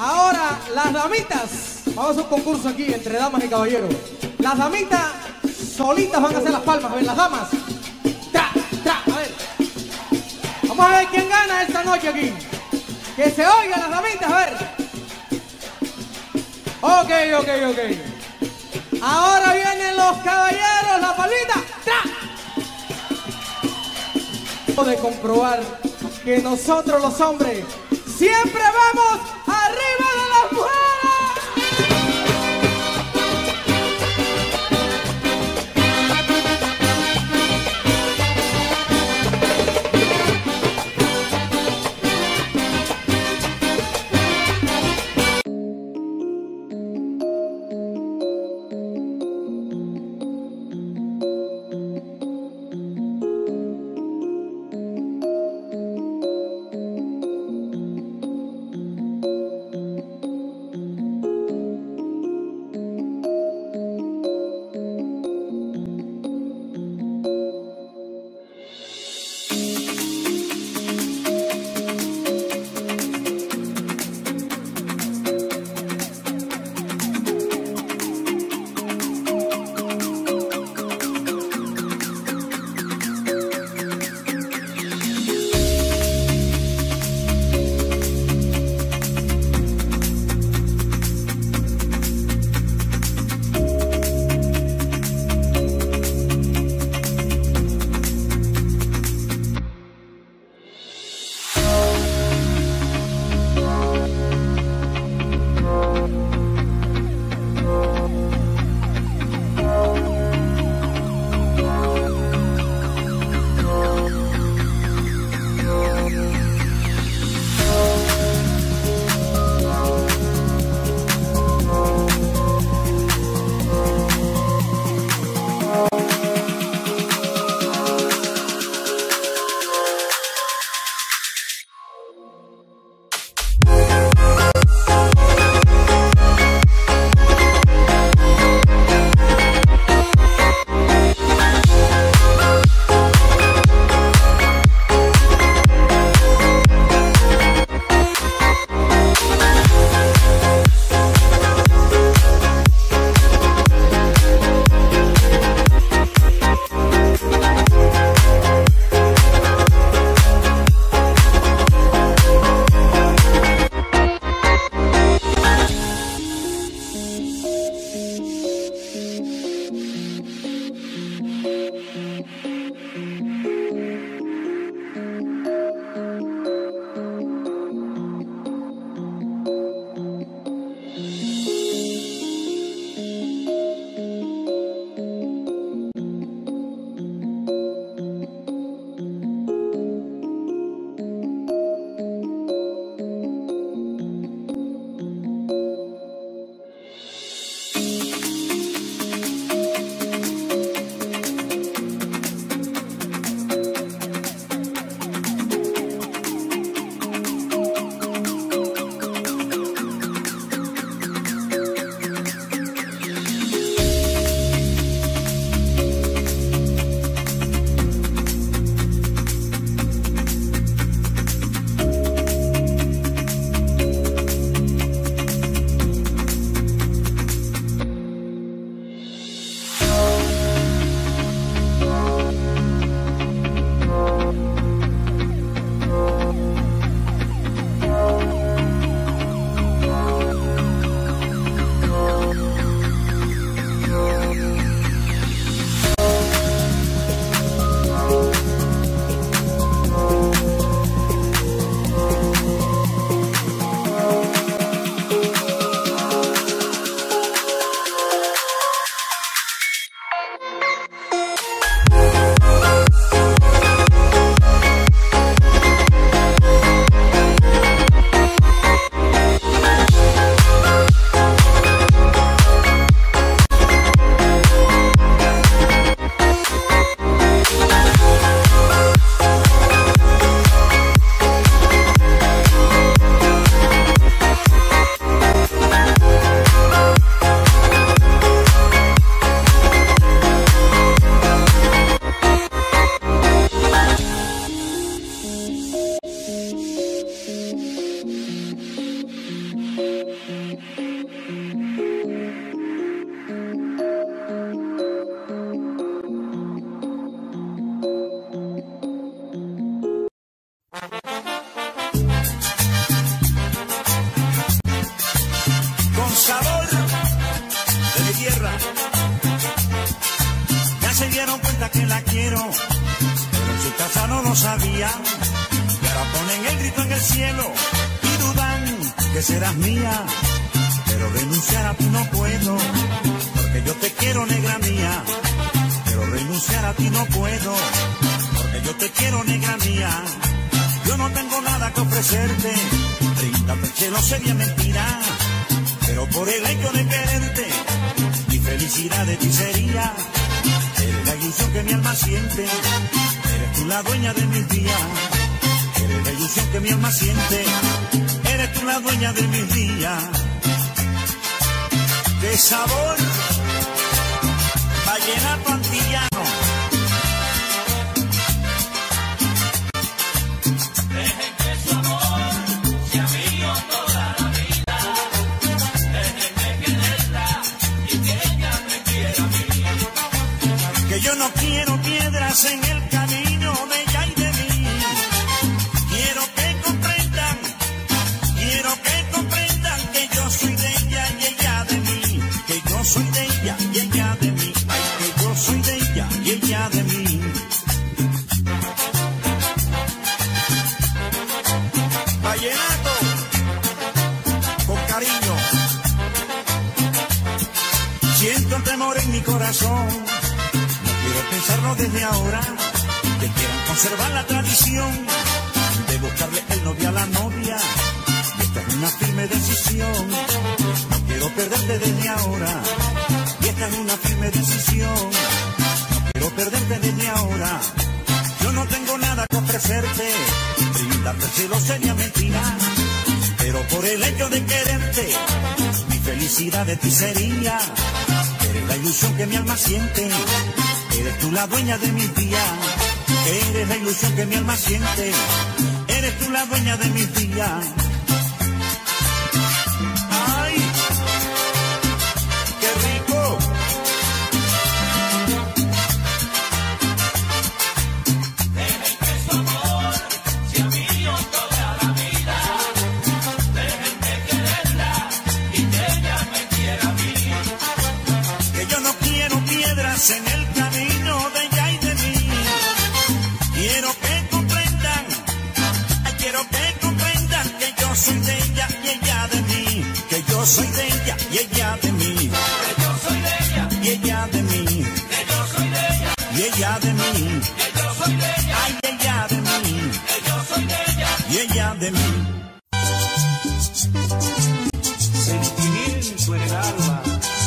Ahora, las damitas. Vamos a un concurso aquí entre damas y caballeros. Las damitas solitas van a hacer las palmas, a ver, las damas. Tra, tra, a ver. Vamos a ver quién gana esta noche aquí. Que se oigan las damitas, a ver. Ok, ok, ok. Ahora vienen los caballeros, la palita. ¡Tra! De comprobar que nosotros los hombres siempre vamos arriba de las mujeres. sabía, y ahora ponen el grito en el cielo y dudan que serás mía. Pero renunciar a ti no puedo, porque yo te quiero, negra mía. Pero renunciar a ti no puedo, porque yo te quiero, negra mía. Yo no tengo nada que ofrecerte, brindarte cielo sería mentira. Pero por el hecho de quererte, mi felicidad de ti sería. Eres la ilusión que mi alma siente, eres tú la dueña de mis días. Eres la ilusión que mi alma siente, eres tú la dueña de mis días. ¡Qué sabor! Vallenato antillano. Dejen que su amor sea mío toda la vida. Déjenme quererla y que ella me quiera a mí. Que yo no quiero piedras en el camino de ella y de mí. Quiero que comprendan, quiero que comprendan que yo soy de ella y ella de mí. Que yo soy de ella y ella de mí. Ay, que yo soy de ella y ella de mí. Vallenato con cariño. Siento un temor en mi corazón. No quiero pensarlo desde ahora. Que quieran conservar la tradición de buscarle el novio a la novia. Y esta es una firme decisión. No quiero perderte desde ahora. Y esta es una firme decisión. No quiero perderte desde ahora. Yo no tengo nada que ofrecerte. Brindarte el cielo sería mentira. Pero por el hecho de quererte, mi felicidad de ti sería. Eres la ilusión que mi alma siente. Eres tú la dueña de mis días. Eres la ilusión que mi alma siente. Eres tú la dueña de mis días. ¡Ay! ¡Qué rico! Dejen que su amor sea mío toda la vida. Déjenme quererla y que ella me quiera a mí. Que yo no quiero piedras en el camino de ella y de mí. Quiero que comprendan, ay, quiero que comprendan que yo soy de ella y ella de mí. Que yo soy de ella y ella de mí. Que yo soy de ella Y ella de mí. que yo soy de ella Y ella de mí. que yo soy de ella Ay, ella de mí. que yo soy de ella. Y ella de mí. Sentimiento en el alma.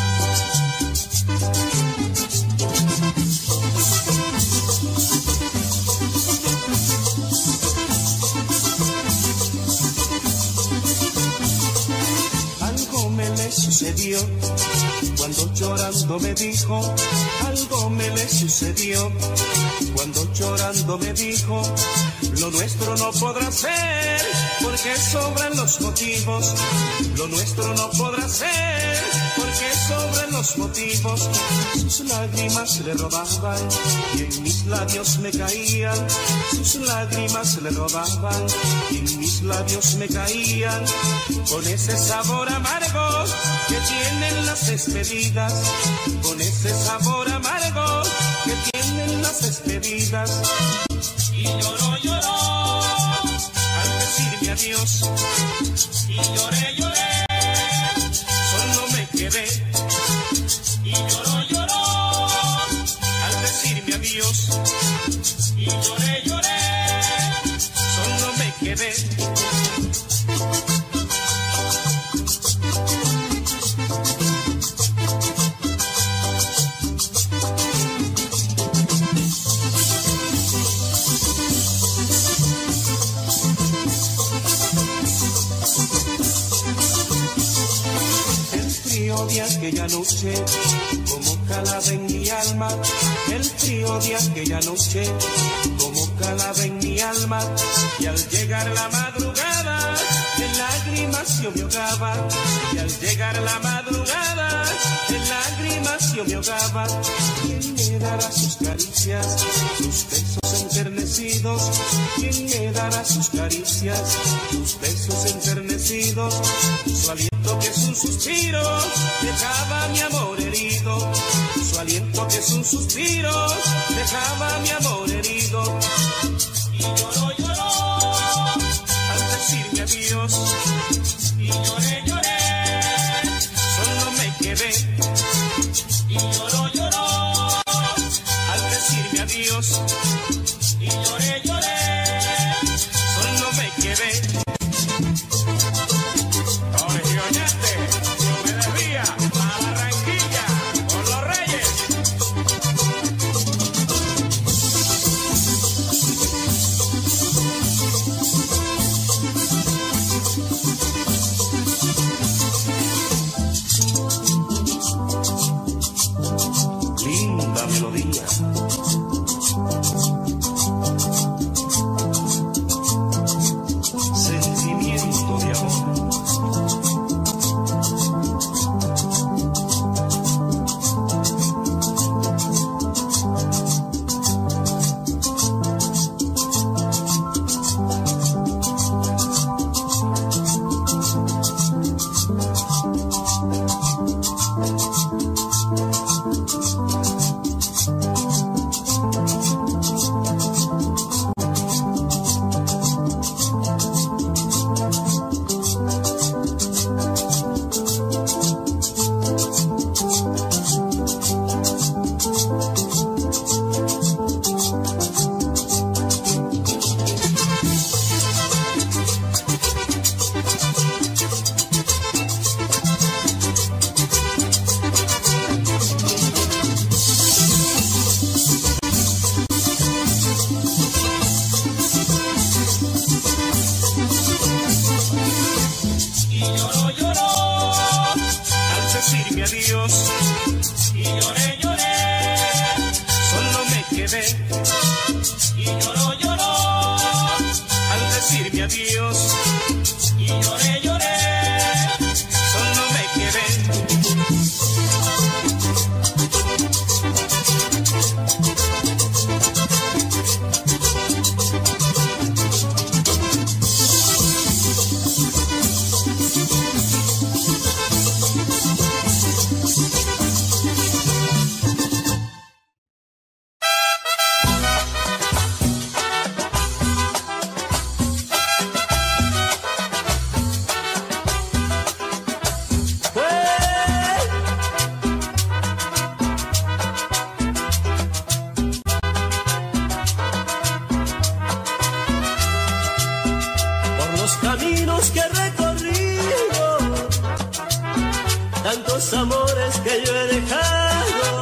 Algo me le sucedió cuando llorando me dijo. Algo me le sucedió cuando llorando me dijo. Lo nuestro no podrá ser porque sobran los motivos. Lo nuestro no podrá ser porque sobran los motivos. Sus lágrimas le robaban y en mis labios me caían. Sus lágrimas le robaban y en mis labios me caían. Con ese sabor amargo que tienen las despedidas. Con ese sabor amargo que tienen las despedidas. Y lloró, lloró Al decirme adiós, y lloré, lloré solo me quedé. y lloró, lloró Al decirme adiós, y lloré, lloré solo me quedé. El frío de aquella noche, como calaba en mi alma. El frío de aquella noche, como calaba en mi alma. Y al llegar la madrugada, en lágrimas yo me ahogaba. Y al llegar la madrugada, en lágrimas yo me ahogaba. ¿Quién me dará sus caricias, sus besos enternecidos? ¿Quién me dará sus caricias, sus besos enternecidos? Su aliento que es un suspiro, dejaba mi amor herido. Su aliento que es un suspiro, dejaba mi amor herido. y adiós y lloré, lloré, solo me quedé y lloró, lloró al decirme adiós y lloré, lloré, solo me quedé. Oye, oñate, yo me debía a Barranquilla por los Reyes. Linda melodía. Sentimiento de amor. Decirme adiós y lloré, lloré, solo me quedé y lloró, lloró al decirme adiós y lloré, lloré, solo me quedé. Caminos que he recorrido, tantos amores que yo he dejado,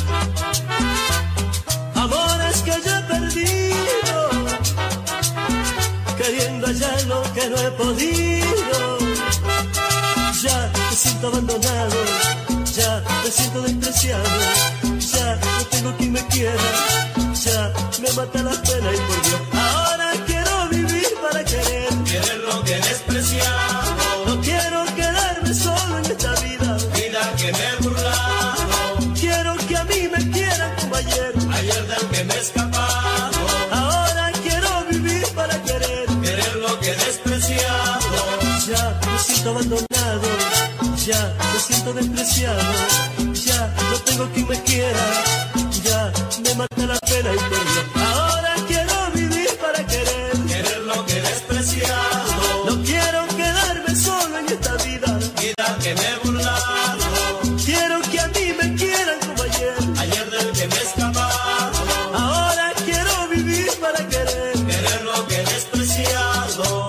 amores que yo he perdido, queriendo hallar lo que no he podido. Ya me siento abandonado, ya me siento despreciado, ya no tengo quien me quiera, ya me mata la pena y por Dios, ahora quiero vivir para querer. Querer lo que he despreciado. No quiero quedarme solo en esta vida. Vida que me he burlado. Quiero que a mí me quieran como ayer. Ayer del que me he escapado. Ahora quiero vivir para querer. Querer lo que he despreciado. Ya me siento abandonado. Ya me siento despreciado. Ya no tengo quien me quiera. Ya me mata la pena y por Dios, ahora quiero vivir para querer. Querer lo que he despreciado. No quiero quedarme solo en esta vida. Vida que me he burlado. Quiero que a mí me quieran como ayer. Ayer del que me he escapado. Ahora quiero vivir para querer. Querer lo que he despreciado.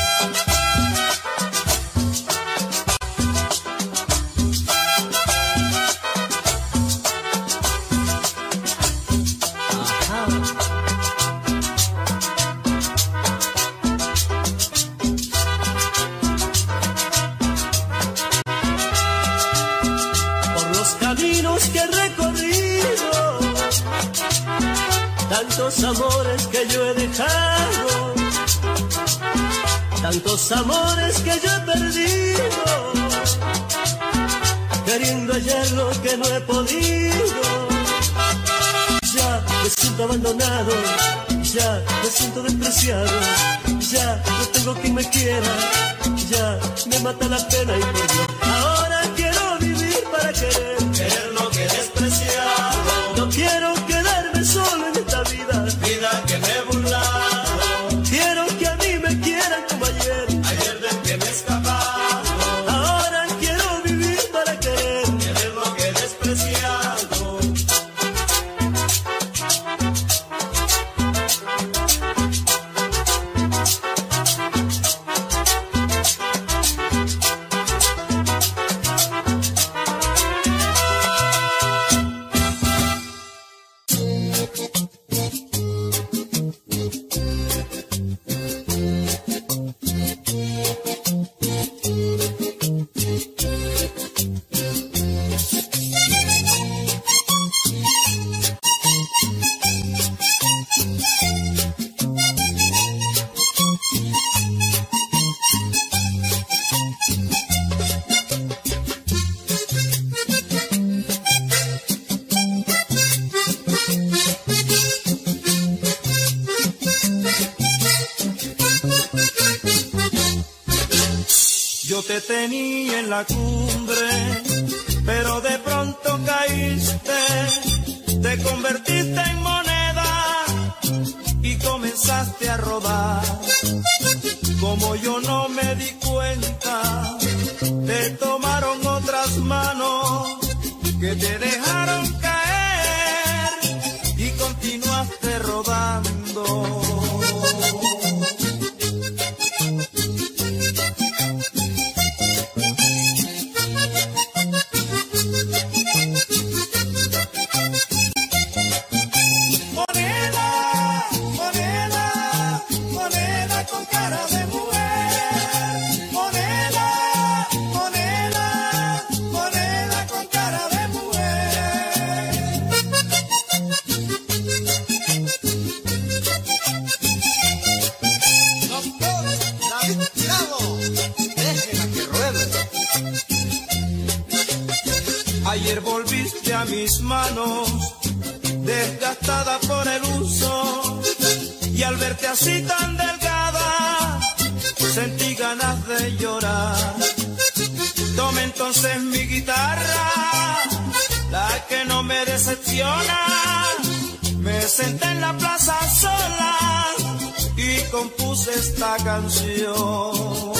Caminos que he recorrido, tantos amores que yo he dejado, tantos amores que yo he perdido, queriendo hallar lo que no he podido. Ya me siento abandonado, ya me siento despreciado, ya no tengo quien me quiera, ya me mata la pena y por Dios, ahora quiero vivir para querer. Querer lo que he despreciado. No quiero quedarme solo en esta vida. Vida que me he burlado. Quiero que a mí me quieran como ayer. Ayer Yo te tenía en la cumbre, pero de pronto caíste, te convertiste en moneda y comenzaste a rodar. Como yo no me di cuenta, te tomaron otras manos que te dejaron caer y continuaste rodando. Ayer volviste a mis manos, desgastada por el uso, y al verte así tan delgada, sentí ganas de llorar. Tomé entonces mi guitarra, la que no me decepciona, me senté en la plaza sola y compuse esta canción.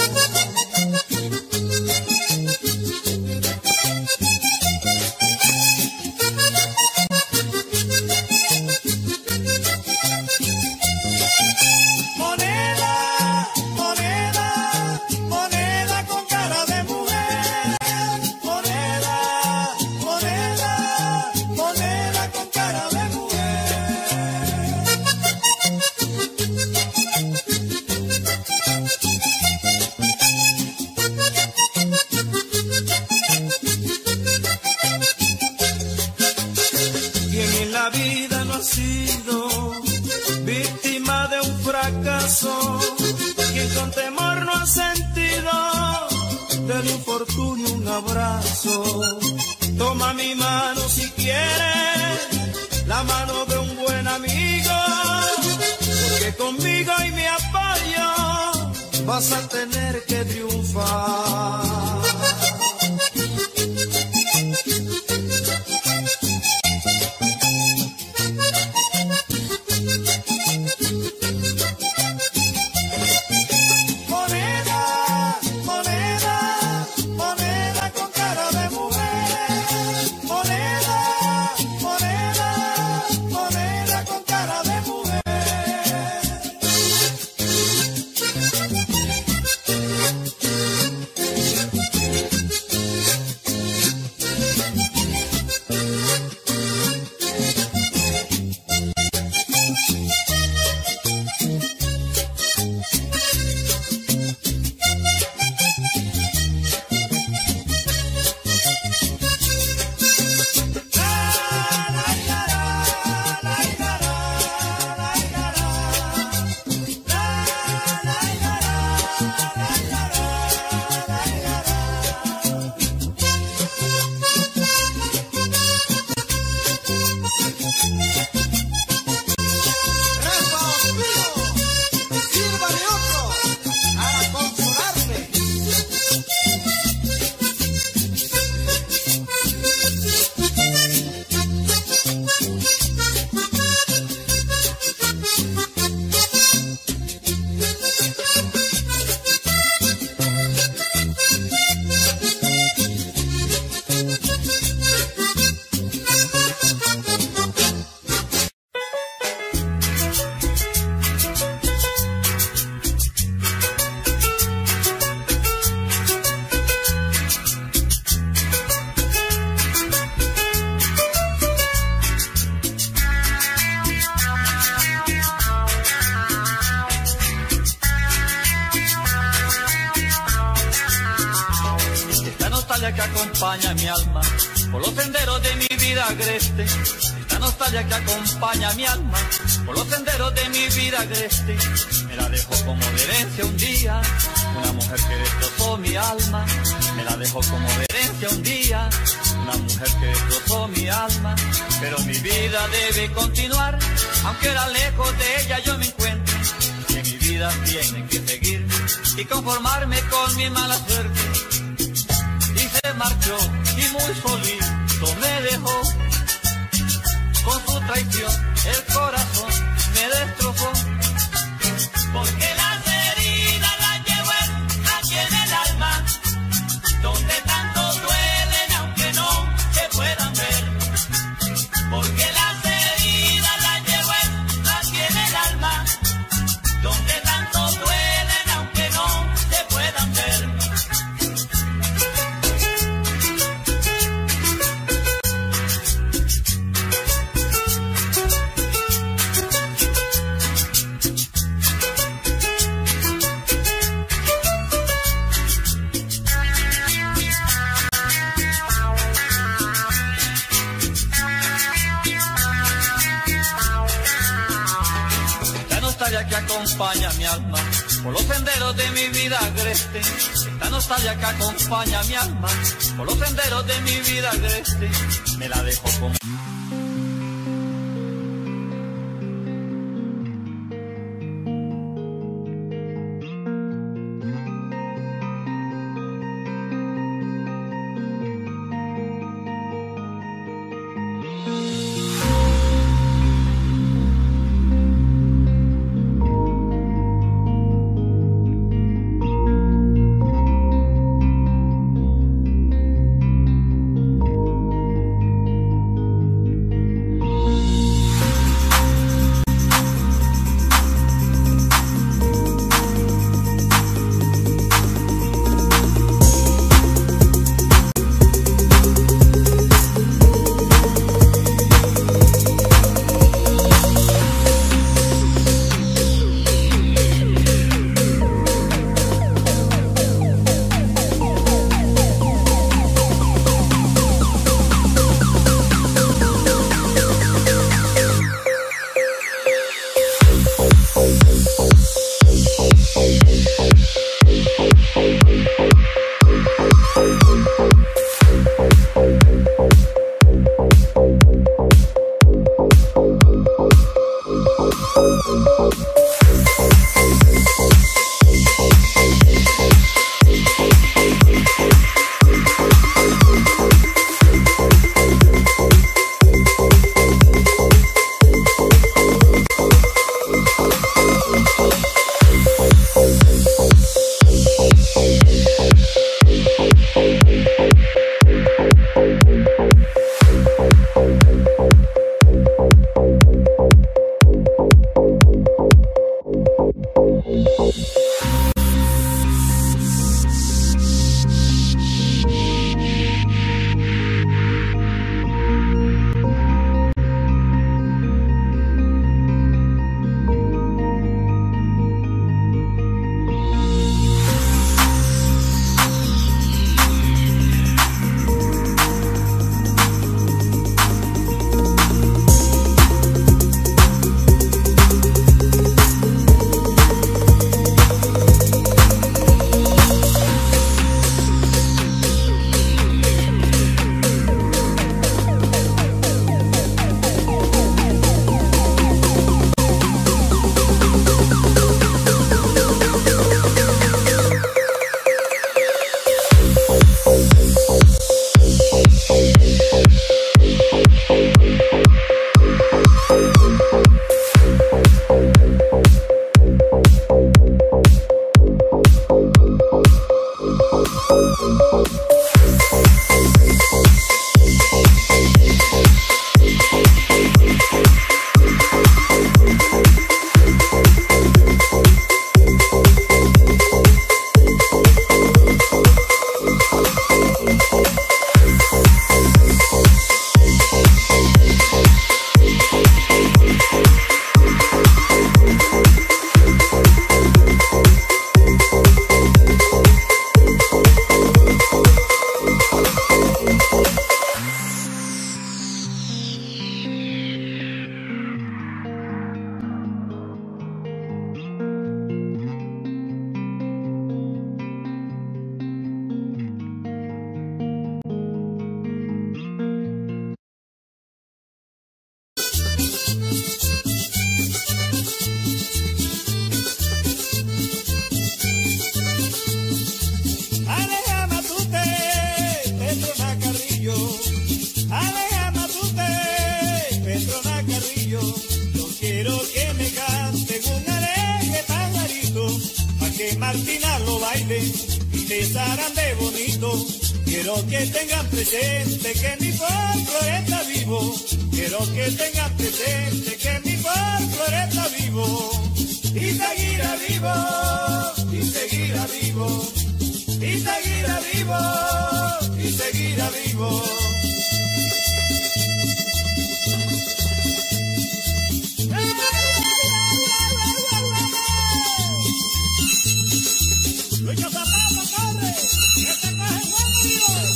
Quien con temor no ha sentido del infortunio un abrazo. Toma mi mano si quieres, la mano de un buen amigo, porque conmigo y mi apoyo vas a tener que triunfar. nostalgia que acompaña mi alma por los senderos de mi vida agreste. Esta nostalgia que acompaña mi alma por los senderos de mi vida agreste. Me la dejó como de herencia un día una mujer que destrozó mi alma. Me la dejó como de herencia un día una mujer que destrozó mi alma. Pero mi vida debe continuar, aunque era lejos de ella yo me encuentro. Que mi vida tiene que seguir y conformarme con mi mala suerte. Y se marchó y muy solito me dejó. Con su traición el corazón me destrozó. Porque las heridas las llevo aquí en el alma, donde tanto duelen aunque no se puedan ver. Porque las heridas las llevo aquí en el alma, donde tanto duelen aunque no se puedan ver. Que acompaña mi alma por los senderos de mi vida agreste. Esta nostalgia que acompaña mi alma por los senderos de mi vida agreste. Me la dejo como... baile y te zarandeé bonito. Quiero que tengan presente que mi folclore está vivo. Quiero que tengan presente que mi folclore está vivo. Y seguirá vivo, y seguirá vivo, y seguirá vivo, y seguirá vivo. Lucho Zapata, corre, que te coge bueno,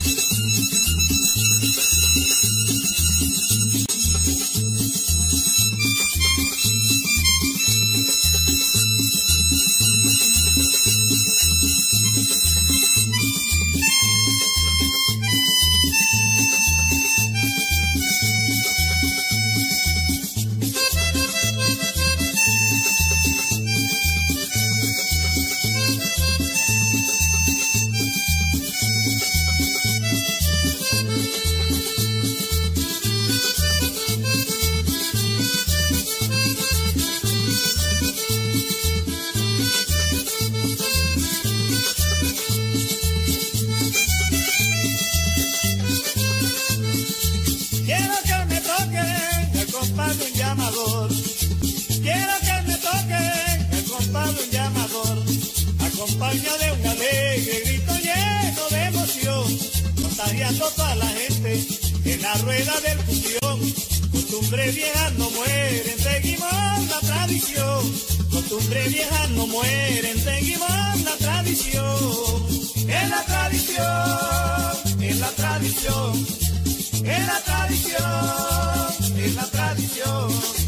acompaña de un alegre grito lleno de emoción, contagiando a toda la gente en la rueda del cumbión. Costumbre viejas no mueren, seguimos la tradición. Costumbre viejas no mueren, seguimos la tradición. En la tradición, en la tradición, en la tradición, en la tradición.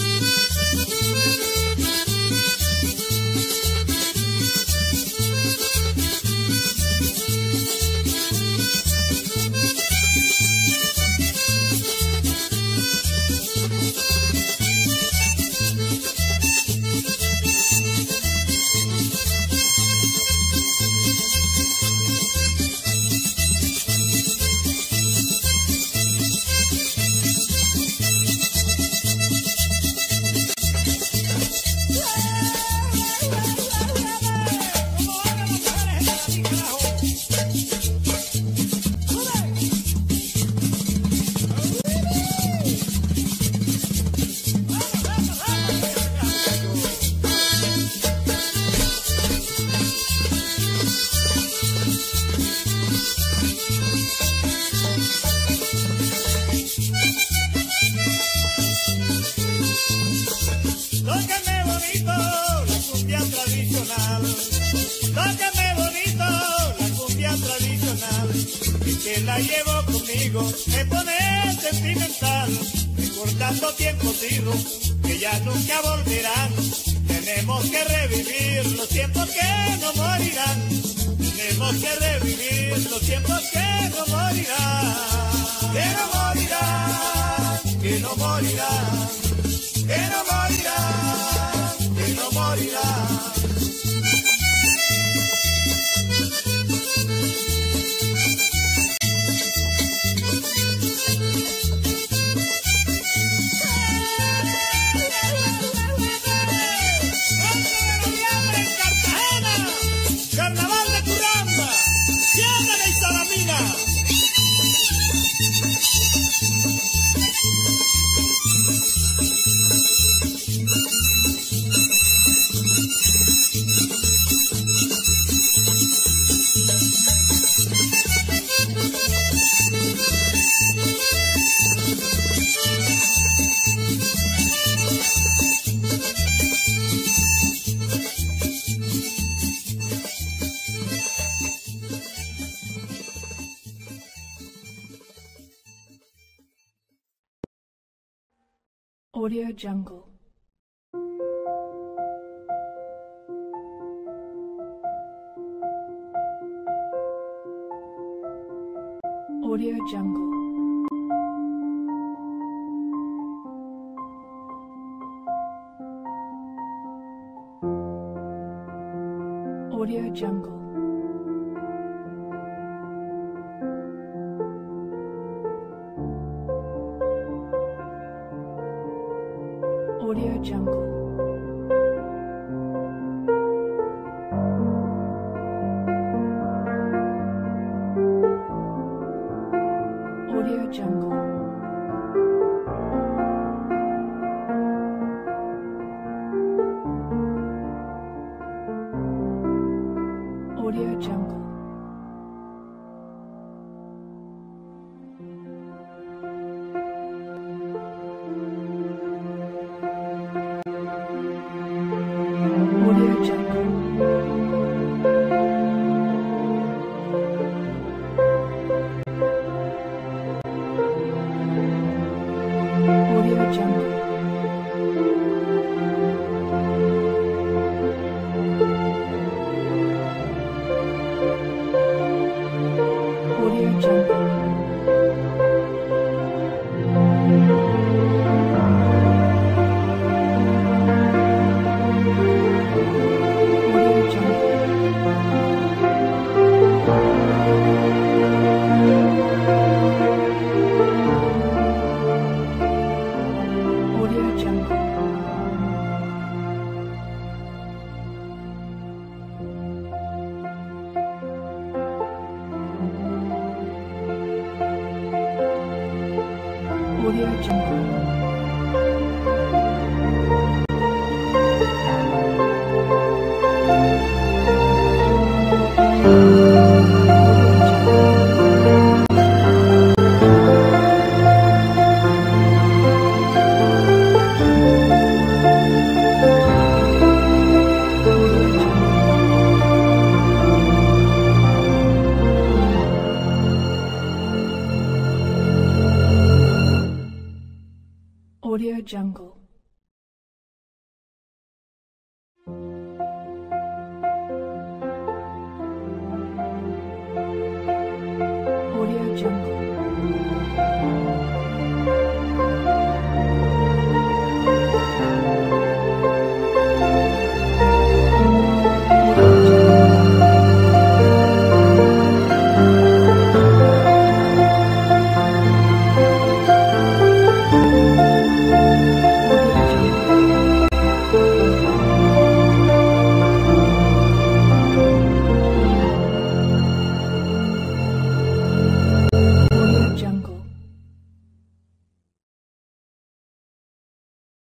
Tócame bonito la cumbia tradicional, tócame bonito la cumbia tradicional, y que la llevo conmigo me pone sentimental, recordando tiempos idos que ya nunca volverán. Tenemos que revivir los tiempos que no morirán, tenemos que revivir los tiempos que no morirán, que no morirán, que no morirán. Que no morirá, que no morirá. En Cartagena, Carnaval de Curramba, Siéndale y Salamina. Audio Jungle. Audio Jungle. Audio Jungle. Audio Jungle. Audio Jungle. Audio Jungle. Audio Jungle. Audio Jungle. Audio Jungle. Audio Jungle. Audio Jungle. Audio Jungle. Audio Jungle.